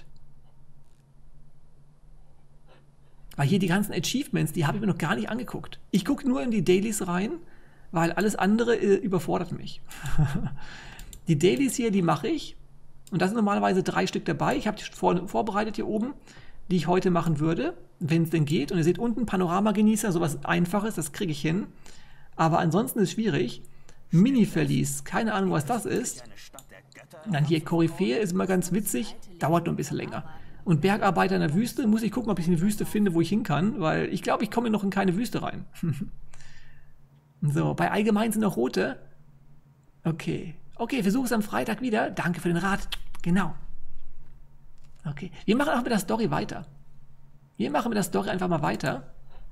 Weil hier die ganzen Achievements, die habe ich mir noch gar nicht angeguckt. Ich gucke nur in die Dailies rein, weil alles andere überfordert mich. Die Dailies hier, die mache ich. Und da sind normalerweise 3 Stück dabei. Ich habe die vorbereitet hier oben, die ich heute machen würde, wenn es denn geht. Und ihr seht unten Panorama-Genießer, sowas Einfaches, das kriege ich hin. Aber ansonsten ist es schwierig. Mini-Verlies, keine Ahnung, was das ist. Und dann hier Koryphäe, ist immer ganz witzig, dauert nur ein bisschen länger. Und Bergarbeiter in der Wüste, muss ich gucken, ob ich eine Wüste finde, wo ich hin kann, weil ich glaube, ich komme noch in keine Wüste rein. So, bei allgemein sind noch rote. Okay. Okay, versuche es am Freitag wieder. Danke für den Rat. Genau. Okay. Wir machen auch mit der Story weiter. Wir machen mit der Story einfach mal weiter.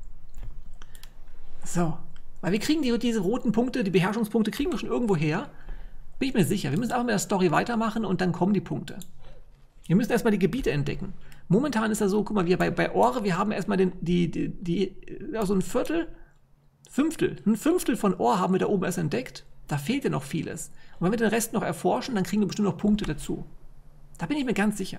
So. Weil wir kriegen diese roten Punkte, die Beherrschungspunkte, kriegen wir schon irgendwo her. Bin ich mir sicher. Wir müssen einfach mit der Story weitermachen und dann kommen die Punkte. Wir müssen erstmal die Gebiete entdecken. Momentan ist das so, guck mal, wir bei Ore, wir haben erstmal so ein Fünftel von Ore haben wir da oben erst entdeckt. Da fehlt ja noch vieles. Und wenn wir den Rest noch erforschen, dann kriegen wir bestimmt noch Punkte dazu. Da bin ich mir ganz sicher.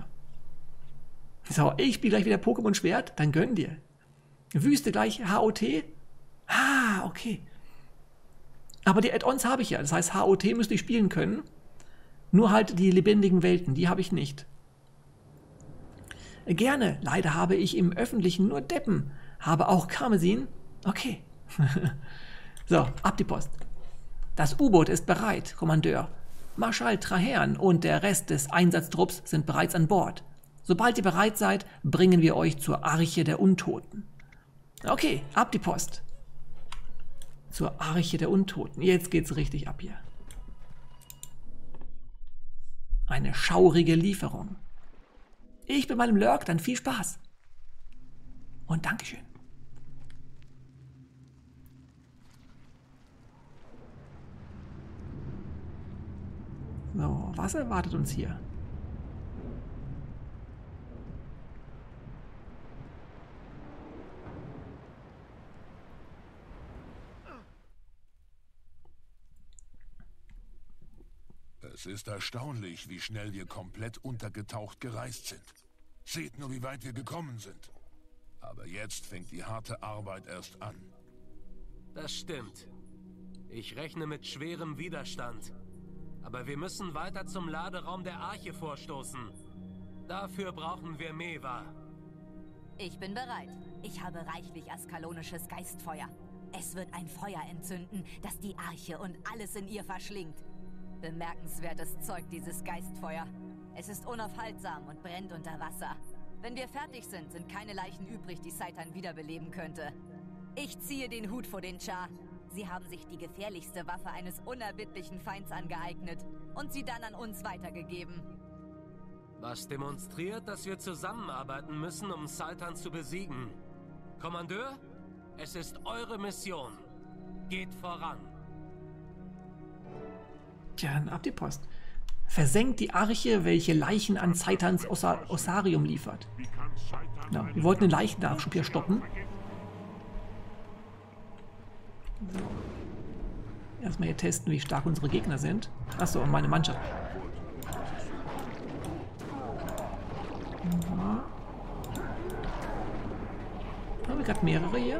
So, ich spiele gleich wieder Pokémon Schwert, dann gönn dir. Wüste gleich HOT. Ah, okay. Aber die Add-ons habe ich ja. Das heißt, HOT müsste ich spielen können. Nur halt die lebendigen Welten, die habe ich nicht. Gerne. Leider habe ich im Öffentlichen nur Deppen. Habe auch Karmesin. Okay. So, ab die Post. Das U-Boot ist bereit, Kommandeur. Marschall Trahern und der Rest des Einsatztrupps sind bereits an Bord. Sobald ihr bereit seid, bringen wir euch zur Arche der Untoten. Okay, ab die Post. Zur Arche der Untoten. Jetzt geht's richtig ab hier. Eine schaurige Lieferung. Ich bin meinem Lurk, dann viel Spaß. Und Dankeschön. So, was erwartet uns hier? Es ist erstaunlich, wie schnell wir komplett untergetaucht gereist sind. Seht nur, wie weit wir gekommen sind. Aber jetzt fängt die harte Arbeit erst an. Das stimmt. Ich rechne mit schwerem Widerstand. Aber wir müssen weiter zum Laderaum der Arche vorstoßen. Dafür brauchen wir Meva. Ich bin bereit. Ich habe reichlich askalonisches Geistfeuer. Es wird ein Feuer entzünden, das die Arche und alles in ihr verschlingt. Bemerkenswertes Zeug, dieses Geistfeuer. Es ist unaufhaltsam und brennt unter Wasser. Wenn wir fertig sind, sind keine Leichen übrig, die Seitan wiederbeleben könnte. Ich ziehe den Hut vor den Char. Sie haben sich die gefährlichste Waffe eines unerbittlichen Feinds angeeignet und sie dann an uns weitergegeben. Was demonstriert, dass wir zusammenarbeiten müssen, um Seitan zu besiegen. Kommandeur, es ist eure Mission. Geht voran. Tja, dann ab die Post. Versenkt die Arche, welche Leichen an Saitans Ossarium liefert. Ja, wir wollten den Leichennachschub hier stoppen. So. Erstmal hier testen, wie stark unsere Gegner sind. Achso, und meine Mannschaft. Ja. Haben wir gerade mehrere hier?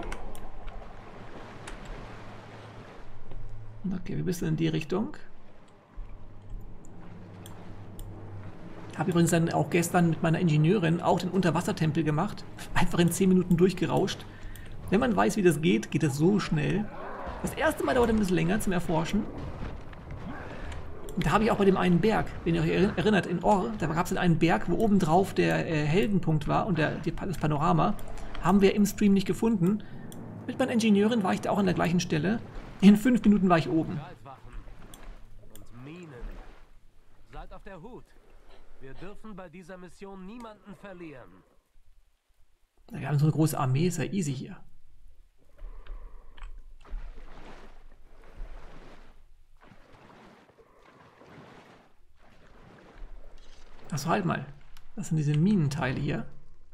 Okay, wir müssen in die Richtung. Habe übrigens dann auch gestern mit meiner Ingenieurin auch den Unterwassertempel gemacht. Einfach in 10 Minuten durchgerauscht. Wenn man weiß, wie das geht, geht das so schnell. Das erste Mal dauert ein bisschen länger zum Erforschen. Und da habe ich auch bei dem einen Berg, wenn ihr euch erinnert, in Orr, da gab es dann einen Berg, wo oben drauf der Heldenpunkt war und das Panorama, haben wir im Stream nicht gefunden. Mit meiner Ingenieurin war ich da auch an der gleichen Stelle. In 5 Minuten war ich oben. Und Minen. Seid auf der Hut. Wir dürfen bei dieser Mission niemanden verlieren. Wir haben so eine große Armee, ist ja easy hier. Achso, halt mal. Das sind diese Minenteile hier.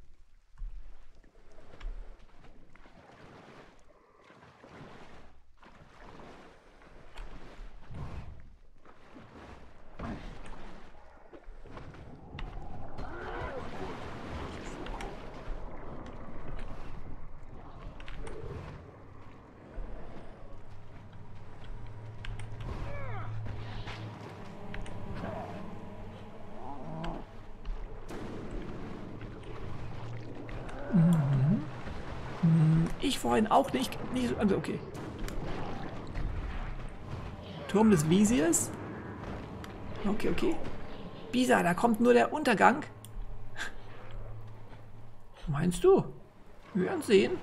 Ich vorhin auch nicht also okay. Turm des Visiers. Okay, okay. Bisa, da kommt nur der Untergang. Meinst du? Wir werden sehen.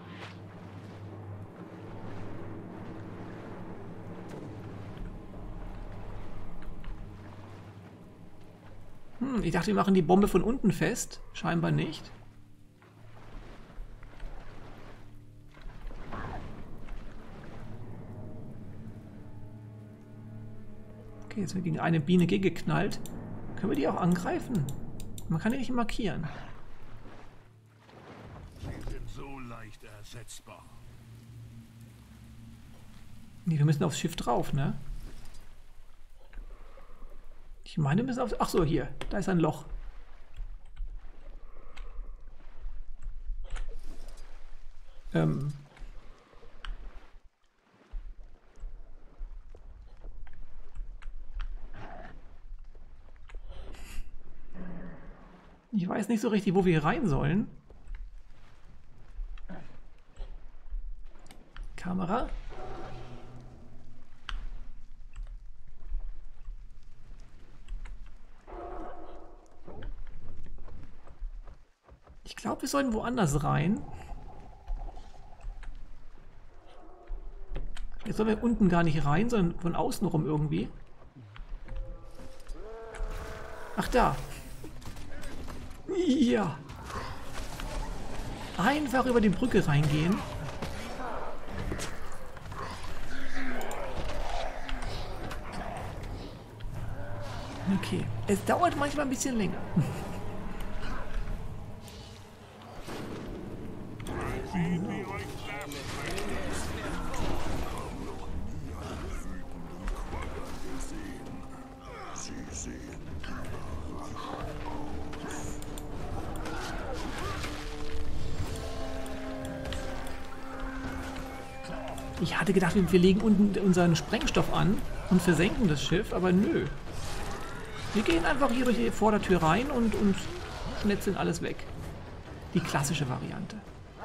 Ich dachte, wir machen die Bombe von unten fest. Scheinbar nicht. Okay, jetzt sind wir gegen eine Biene gegengeknallt. Können wir die auch angreifen? Man kann die nicht markieren. Sie sind so leicht ersetzbar. Nee, wir müssen aufs Schiff drauf, ne? Ich meine, wir müssen aufs... Ach so, hier. Da ist ein Loch. Ich weiß nicht so richtig, wo wir hier rein sollen. Kamera. Ich glaube, wir sollten woanders rein. Jetzt sollen wir unten gar nicht rein, sondern von außen rum irgendwie. Ach, da. Ja. Einfach über die Brücke reingehen. Okay. Es dauert manchmal ein bisschen länger. Ich hatte gedacht, wir legen unten unseren Sprengstoff an und versenken das Schiff, aber nö. Wir gehen einfach hier durch die Vordertür rein und schnetzeln alles weg. Die klassische Variante.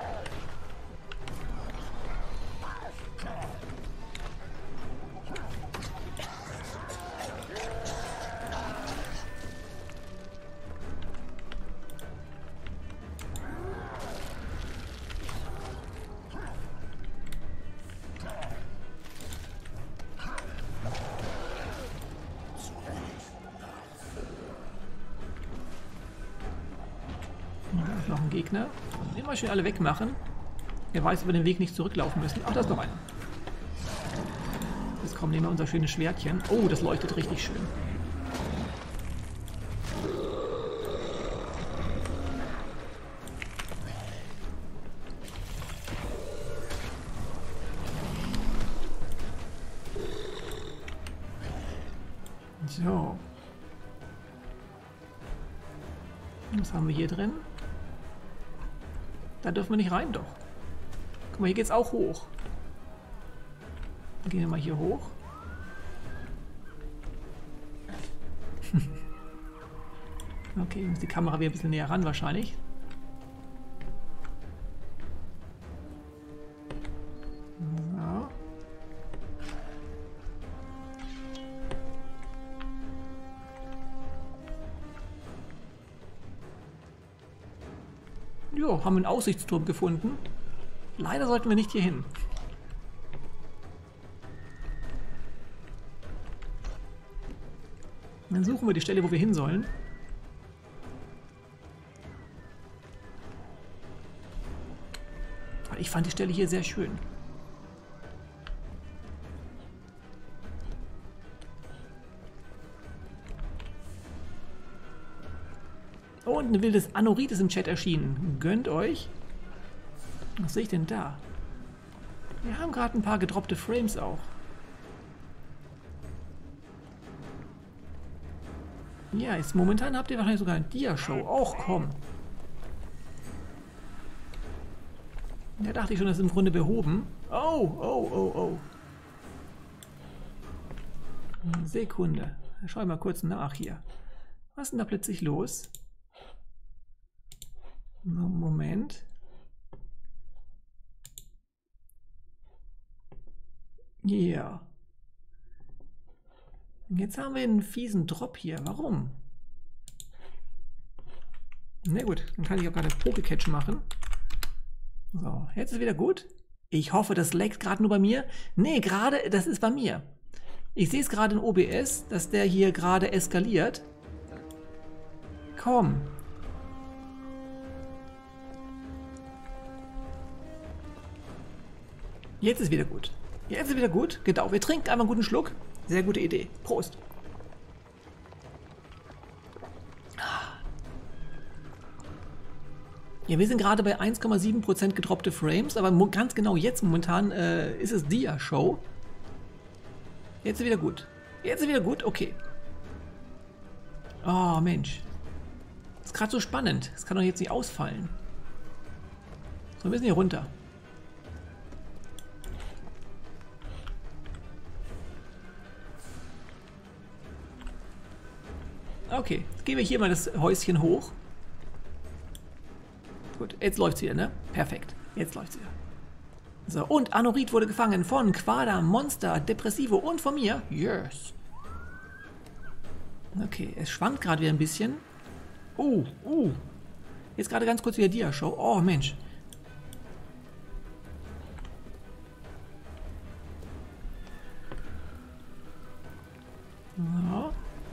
Noch ein Gegner. Den mal schön alle wegmachen. Er weiß, ob wir den Weg nicht zurücklaufen müssen. Ach, da ist noch einer. Jetzt kommen, nehmen wir unser schönes Schwertchen. Oh, das leuchtet richtig schön. So. Was haben wir hier drin? Da dürfen wir nicht rein, doch. Guck mal, hier geht's auch hoch. Dann gehen wir mal hier hoch. Okay, muss die Kamera wieder ein bisschen näher ran wahrscheinlich. So. Jo, haben einen Aussichtsturm gefunden. Leider sollten wir nicht hier hin. Dann suchen wir die Stelle, wo wir hin sollen. Ich fand die Stelle hier sehr schön. Und ein wildes Anorit ist im Chat erschienen. Gönnt euch. Was sehe ich denn da? Wir haben gerade ein paar gedroppte Frames auch. Ja, jetzt momentan habt ihr wahrscheinlich sogar eine Dia-Show. Och, komm. Da dachte ich schon, das ist im Grunde behoben. Oh, oh, oh, oh. Sekunde. Schau mal kurz nach hier. Was ist denn da plötzlich los? Moment. Ja. Yeah. Jetzt haben wir einen fiesen Drop hier. Warum? Na gut, dann kann ich auch gerade Poké-Catch machen. So, jetzt ist wieder gut. Ich hoffe, das laggt gerade nur bei mir. Nee, gerade, das ist bei mir. Ich sehe es gerade in OBS, dass der hier gerade eskaliert. Komm. Jetzt ist wieder gut. Jetzt ist wieder gut. Genau, wir trinken einmal einen guten Schluck. Sehr gute Idee. Prost. Ja, wir sind gerade bei 1,7% gedroppte Frames, aber ganz genau jetzt momentan ist es Dia-Show. Jetzt ist wieder gut. Jetzt ist wieder gut, okay. Oh, Mensch. Das ist gerade so spannend. Das kann doch jetzt nicht ausfallen. So, wir müssen hier runter. Okay, jetzt gehen wir hier mal das Häuschen hoch. Gut, jetzt läuft's wieder, ne? Perfekt. Jetzt läuft's wieder. So, und Anorit wurde gefangen von Quada, Monster, Depressivo und von mir. Yes. Okay, es schwankt gerade wieder ein bisschen. Jetzt gerade ganz kurz wieder Dia-Show. Oh, Mensch. So.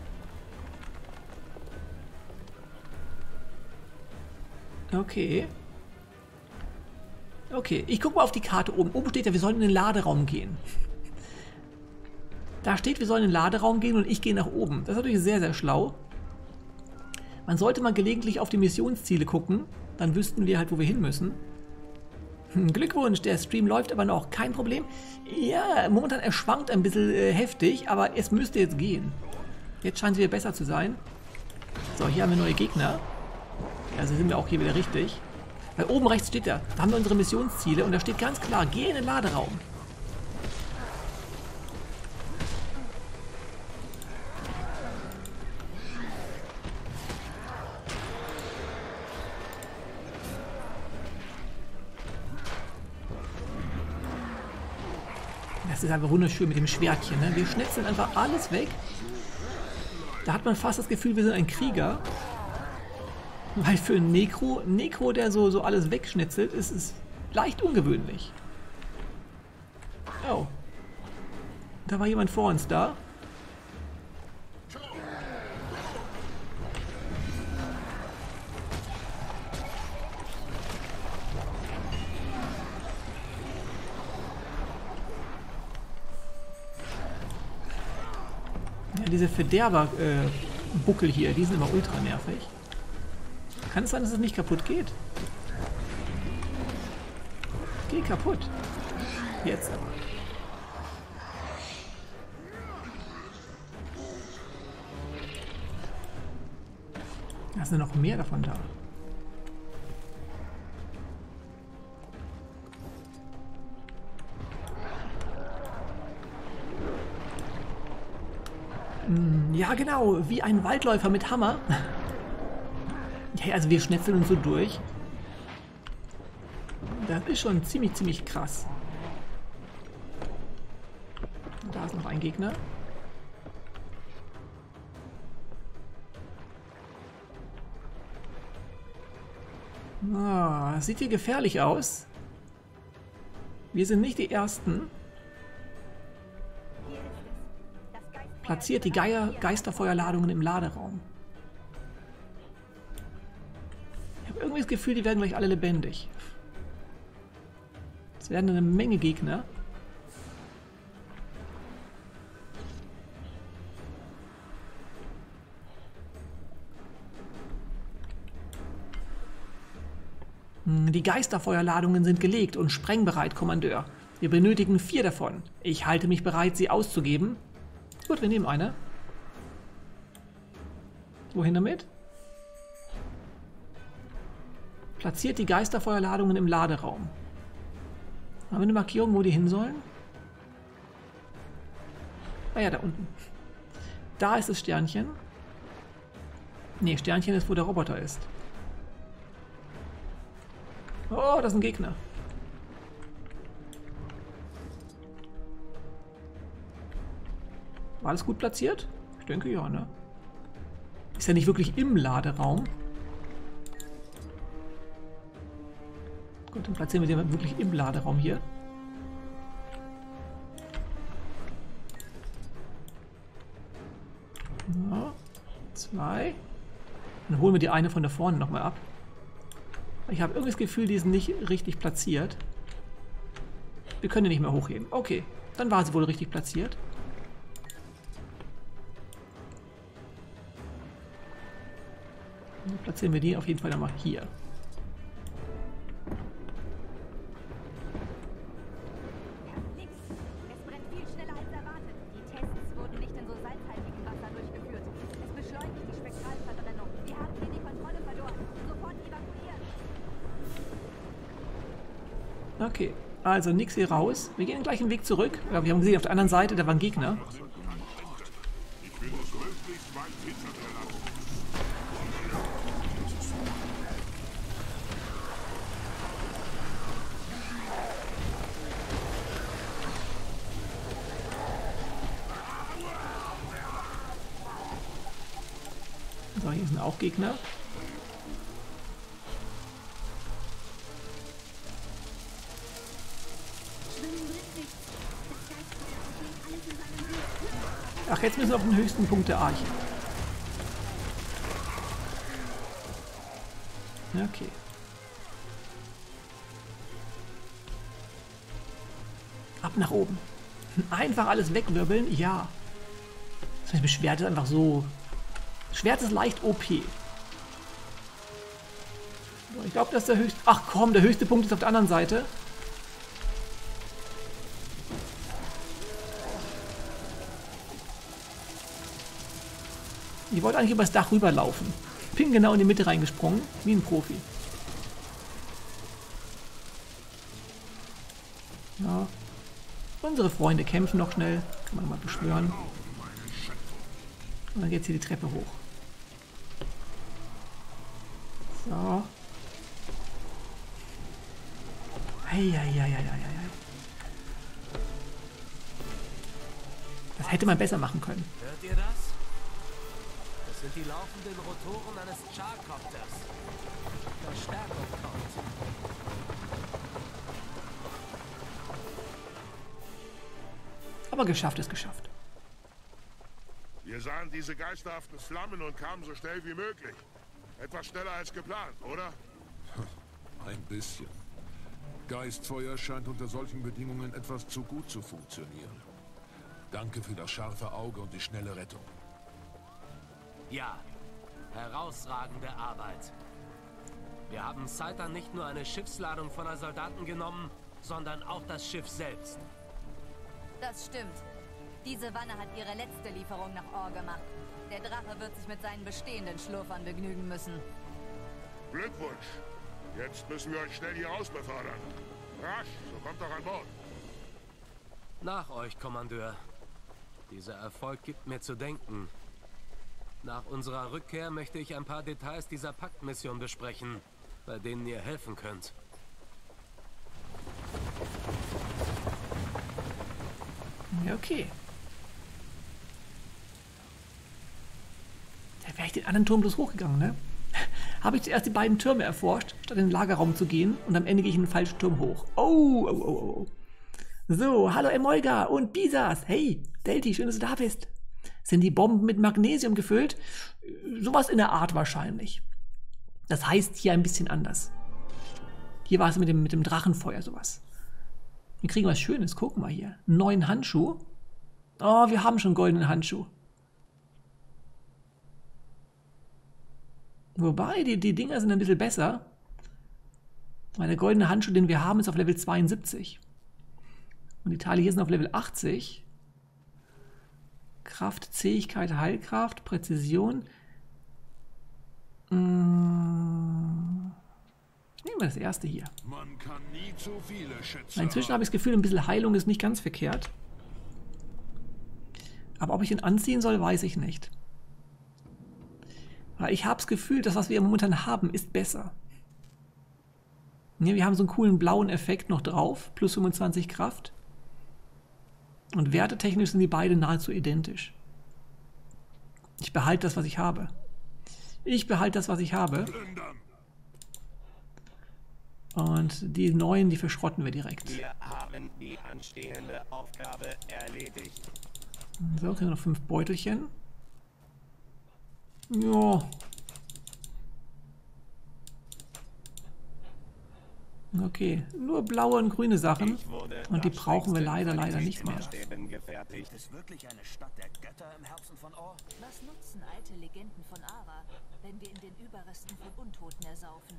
Okay. Okay, ich gucke mal auf die Karte oben. Oben steht ja, wir sollen in den Laderaum gehen. Da steht, wir sollen in den Laderaum gehen und ich gehe nach oben. Das ist natürlich sehr, sehr schlau. Man sollte mal gelegentlich auf die Missionsziele gucken. Dann wüssten wir halt, wo wir hin müssen. Glückwunsch, der Stream läuft aber noch. Kein Problem. Ja, momentan er schwankt ein bisschen heftig, aber es müsste jetzt gehen. Jetzt scheint es wieder besser zu sein. So, hier haben wir neue Gegner. Also sind wir auch hier wieder richtig. Weil oben rechts steht da haben wir unsere Missionsziele und da steht ganz klar, geh in den Laderaum. Das ist einfach wunderschön mit dem Schwertchen, ne? Wir schnetzeln einfach alles weg. Da hat man fast das Gefühl, wir sind ein Krieger. Weil für einen Necro, der so alles wegschnetzelt, ist es leicht ungewöhnlich. Oh. Da war jemand vor uns da. Ja, diese Verderber-Buckel hier, die sind immer ultra nervig. Kann es sein, dass es nicht kaputt geht? Geh kaputt. Jetzt aber. Da sind noch mehr davon da. Ja, genau, wie ein Waldläufer mit Hammer. Ja, also wir schnetzeln uns so durch. Das ist schon ziemlich krass. Da ist noch ein Gegner. Ah, sieht hier gefährlich aus. Wir sind nicht die Ersten. Platziert die Geisterfeuerladungen im Laderaum. Ich habe irgendwie das Gefühl, die werden gleich alle lebendig. Es werden eine Menge Gegner. Die Geisterfeuerladungen sind gelegt und sprengbereit, Kommandeur. Wir benötigen 4 davon. Ich halte mich bereit, sie auszugeben. Gut, wir nehmen eine. Wohin damit? Platziert die Geisterfeuerladungen im Laderaum. Haben wir eine Markierung, wo die hin sollen? Ah ja, da unten. Da ist das Sternchen. Ne, Sternchen ist, wo der Roboter ist. Oh, das ist ein Gegner. War alles gut platziert? Ich denke ja, ne? Ist ja nicht wirklich im Laderaum. Gut, dann platzieren wir den wirklich im Laderaum hier. Ja, 2. Dann holen wir die eine von da vorne nochmal ab. Ich habe irgendwie das Gefühl, die sind nicht richtig platziert. Wir können die nicht mehr hochheben. Okay, dann war sie wohl richtig platziert. Dann platzieren wir die auf jeden Fall nochmal hier. Okay, also nix hier raus. Wir gehen den gleichen Weg zurück. Ja, wir haben gesehen, auf der anderen Seite, da waren Gegner. So, hier sind auch Gegner. Ach, jetzt müssen wir auf den höchsten Punkt der Arche. Okay. Ab nach oben. Einfach alles wegwirbeln? Ja. Das Schwert ist einfach so... Schwert ist leicht OP. So, ich glaube, das ist der höchste... Ach komm, der höchste Punkt ist auf der anderen Seite. Ich wollte eigentlich über das Dach rüberlaufen. Bin genau in die Mitte reingesprungen, wie ein Profi. Ja. Unsere Freunde kämpfen noch schnell. Kann man mal beschwören. Und dann geht's hier die Treppe hoch. So. Eieieiei. Das hätte man besser machen können. Hört ihr das? Das sind die laufenden Rotoren eines Charcopters. Verstärkung kommt. Aber geschafft ist geschafft. Wir sahen diese geisterhaften Flammen und kamen so schnell wie möglich. Etwas schneller als geplant, oder? Ein bisschen. Geistfeuer scheint unter solchen Bedingungen etwas zu gut zu funktionieren. Danke für das scharfe Auge und die schnelle Rettung. Ja, herausragende Arbeit. Wir haben Seitan nicht nur eine Schiffsladung voller Soldaten genommen, sondern auch das Schiff selbst. Das stimmt. Diese Wanne hat ihre letzte Lieferung nach Or gemacht. Der Drache wird sich mit seinen bestehenden Schlurfern begnügen müssen. Glückwunsch. Jetzt müssen wir euch schnell hier raus befördern. Rasch, so kommt doch an Bord. Nach euch, Kommandeur. Dieser Erfolg gibt mir zu denken. Nach unserer Rückkehr möchte ich ein paar Details dieser Paktmission besprechen, bei denen ihr helfen könnt. Ja, okay. Da wäre ich den anderen Turm bloß hochgegangen, ne? Habe ich zuerst die beiden Türme erforscht, statt in den Lagerraum zu gehen und am Ende gehe ich in den falschen Turm hoch. Oh. So, hallo Emolga und Bisas. Hey, Delti, schön, dass du da bist. Sind die Bomben mit Magnesium gefüllt? Sowas in der Art wahrscheinlich. Das heißt hier ein bisschen anders. Hier war es mit dem Drachenfeuer sowas. Wir kriegen was Schönes, gucken wir hier. Einen neuen Handschuh. Oh, wir haben schon goldenen Handschuh. Wobei, die Dinger sind ein bisschen besser. Weil der goldene Handschuh, den wir haben, ist auf Level 72. Und die Teile hier sind auf Level 80. Kraft, Zähigkeit, Heilkraft, Präzision. Nehmen wir das erste hier. Man kann nie zu viele Schätze. Inzwischen habe ich das Gefühl, ein bisschen Heilung ist nicht ganz verkehrt. Aber ob ich ihn anziehen soll, weiß ich nicht. Weil ich habe das Gefühl, das, was wir momentan haben, ist besser. Ja, wir haben so einen coolen blauen Effekt noch drauf, plus 25 Kraft. Und wertetechnisch sind die beide nahezu identisch. Ich behalte das, was ich habe. Und die neuen, die verschrotten wir direkt. Wir haben die anstehende Aufgabe erledigt. So, kriegen wir noch 5 Beutelchen. Ja. Okay, nur blaue und grüne Sachen. Und die brauchen wir leider nicht mehr. Ist wirklich eine Stadt der Götter im Herzen von Or? Was nutzen alte Legenden von Ara, wenn wir in den Überresten von Untoten ersaufen?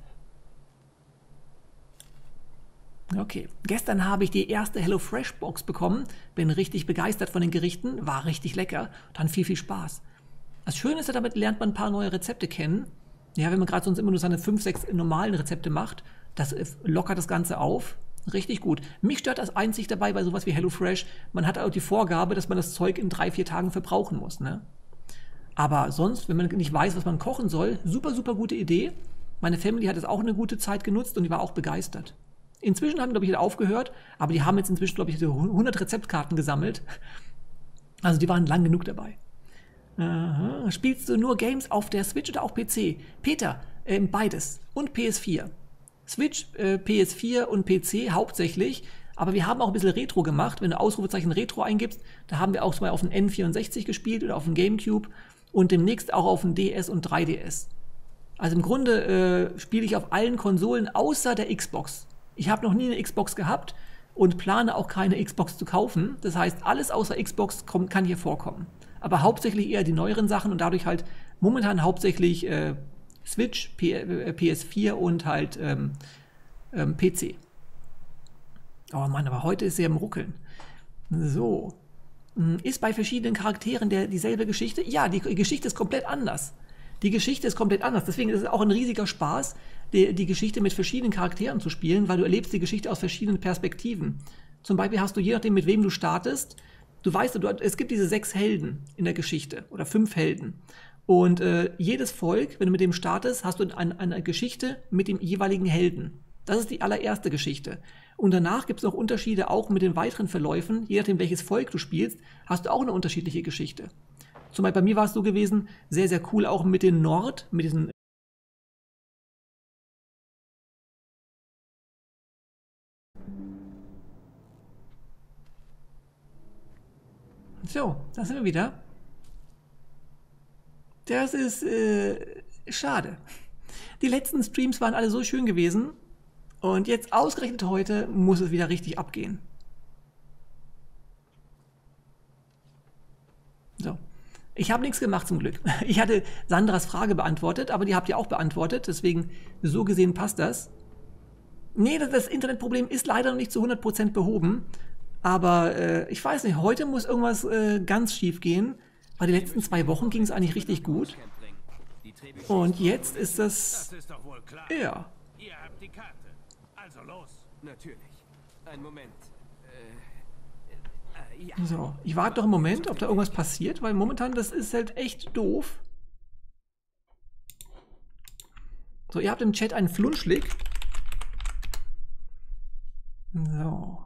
Okay, gestern habe ich die erste HelloFresh-Box bekommen. Bin richtig begeistert von den Gerichten. War richtig lecker. Dann viel Spaß. Das Schöne ist ja, damit lernt man ein paar neue Rezepte kennen. Ja, wenn man gerade sonst immer nur seine 5, 6 normalen Rezepte macht, das lockert das Ganze auf. Richtig gut. Mich stört das einzig dabei bei sowas wie HelloFresh. Man hat auch die Vorgabe, dass man das Zeug in 3, 4 Tagen verbrauchen muss. Ne? Aber sonst, wenn man nicht weiß, was man kochen soll, super gute Idee. Meine Family hat es auch eine gute Zeit genutzt und die war auch begeistert. Inzwischen haben, glaube ich, aufgehört, aber die haben jetzt inzwischen, glaube ich, 100 Rezeptkarten gesammelt. Also die waren lang genug dabei. Aha. Spielst du nur Games auf der Switch oder auch PC? Peter, beides. Und PS4. Switch, PS4 und PC hauptsächlich. Aber wir haben auch ein bisschen Retro gemacht. Wenn du Ausrufezeichen Retro eingibst, da haben wir auch mal auf dem N64 gespielt oder auf dem Gamecube und demnächst auch auf dem DS und 3DS. Also im Grunde spiele ich auf allen Konsolen außer der Xbox. Ich habe noch nie eine Xbox gehabt und plane auch keine Xbox zu kaufen. Das heißt, alles außer Xbox kann hier vorkommen. Aber hauptsächlich eher die neueren Sachen und dadurch halt momentan hauptsächlich Switch, PS4 und halt PC. Oh Mann, aber heute ist sie am Ruckeln. So. Ist bei verschiedenen Charakteren dieselbe Geschichte? Ja, die Geschichte ist komplett anders. Die Geschichte ist komplett anders. Deswegen ist es auch ein riesiger Spaß, die Geschichte mit verschiedenen Charakteren zu spielen, weil du erlebst die Geschichte aus verschiedenen Perspektiven. Zum Beispiel hast du, je nachdem, mit wem du startest, du weißt, es gibt diese 6 Helden in der Geschichte oder 5 Helden. Und jedes Volk, wenn du mit dem startest, hast du eine Geschichte mit dem jeweiligen Helden. Das ist die allererste Geschichte. Und danach gibt es noch Unterschiede auch mit den weiteren Verläufen. Je nachdem, welches Volk du spielst, hast du auch eine unterschiedliche Geschichte. Zum Beispiel bei mir war es so gewesen, sehr, sehr cool auch mit den mit diesen So, da sind wir wieder. Das ist schade. Die letzten Streams waren alle so schön gewesen. Und jetzt ausgerechnet heute muss es wieder richtig abgehen. So. Ich habe nichts gemacht zum Glück. Ich hatte Sandras Frage beantwortet, aber die habt ihr auch beantwortet. Deswegen, so gesehen passt das. Nee, das Internetproblem ist leider noch nicht zu 100% behoben. Aber ich weiß nicht, heute muss irgendwas ganz schief gehen. Weil die letzten 2 Wochen ging es eigentlich richtig gut. Und jetzt ist das... Ja. Ihr habt die Karte. Also los. Natürlich. Ein Moment. Ja. So, ich warte doch einen Moment, ob da irgendwas passiert, weil momentan das ist halt echt doof. So, ihr habt im Chat einen Flunschlick. So.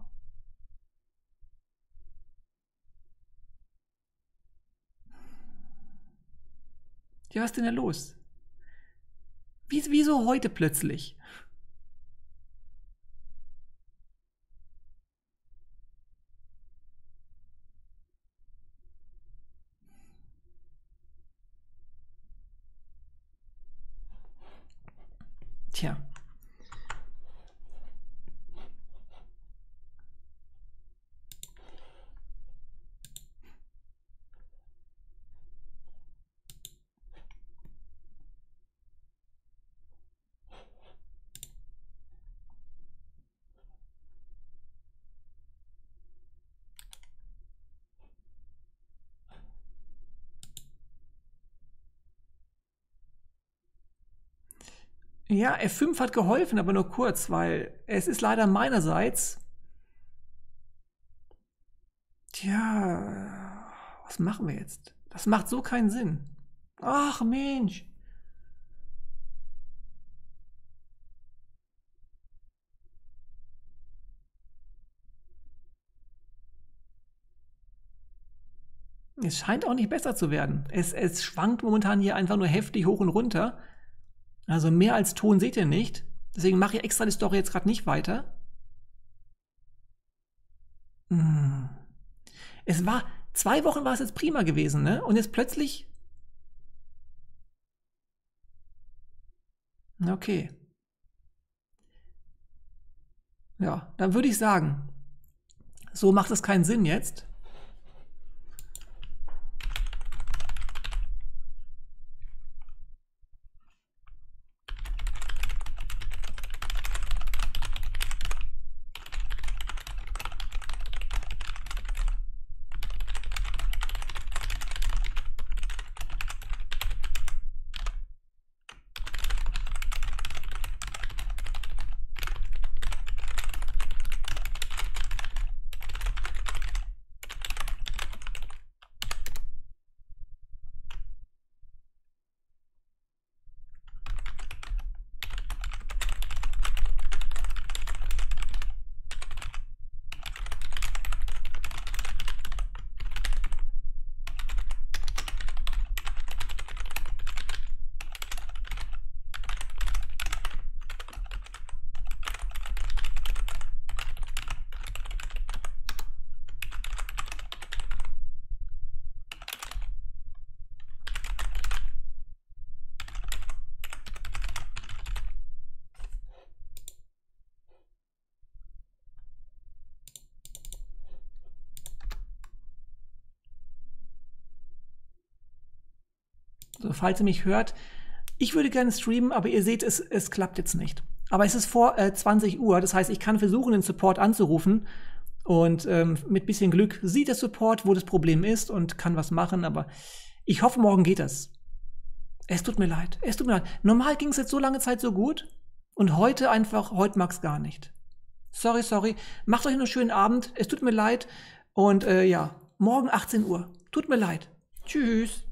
Ja, was ist denn da los? Wieso heute plötzlich? Tja. Ja, F5 hat geholfen, aber nur kurz, weil es ist leider meinerseits. Tja, was machen wir jetzt? Das macht so keinen Sinn. Ach Mensch. Es scheint auch nicht besser zu werden. Es schwankt momentan hier einfach nur heftig hoch und runter. Also mehr als Ton seht ihr nicht. Deswegen mache ich extra die Story jetzt gerade nicht weiter. Es war, 2 Wochen war es jetzt prima gewesen, ne? Und jetzt plötzlich... Okay. Ja, dann würde ich sagen, so macht es keinen Sinn jetzt. Also, falls ihr mich hört, ich würde gerne streamen, aber ihr seht, es klappt jetzt nicht. Aber es ist vor 20 Uhr, das heißt, ich kann versuchen, den Support anzurufen. Und mit bisschen Glück sieht der Support, wo das Problem ist und kann was machen. Aber ich hoffe, morgen geht das. Es tut mir leid. Es tut mir leid. Normal ging es jetzt so lange Zeit so gut. Und heute mag es gar nicht. Sorry. Macht euch einen schönen Abend. Es tut mir leid. Und ja, morgen 18 Uhr. Tut mir leid. Tschüss.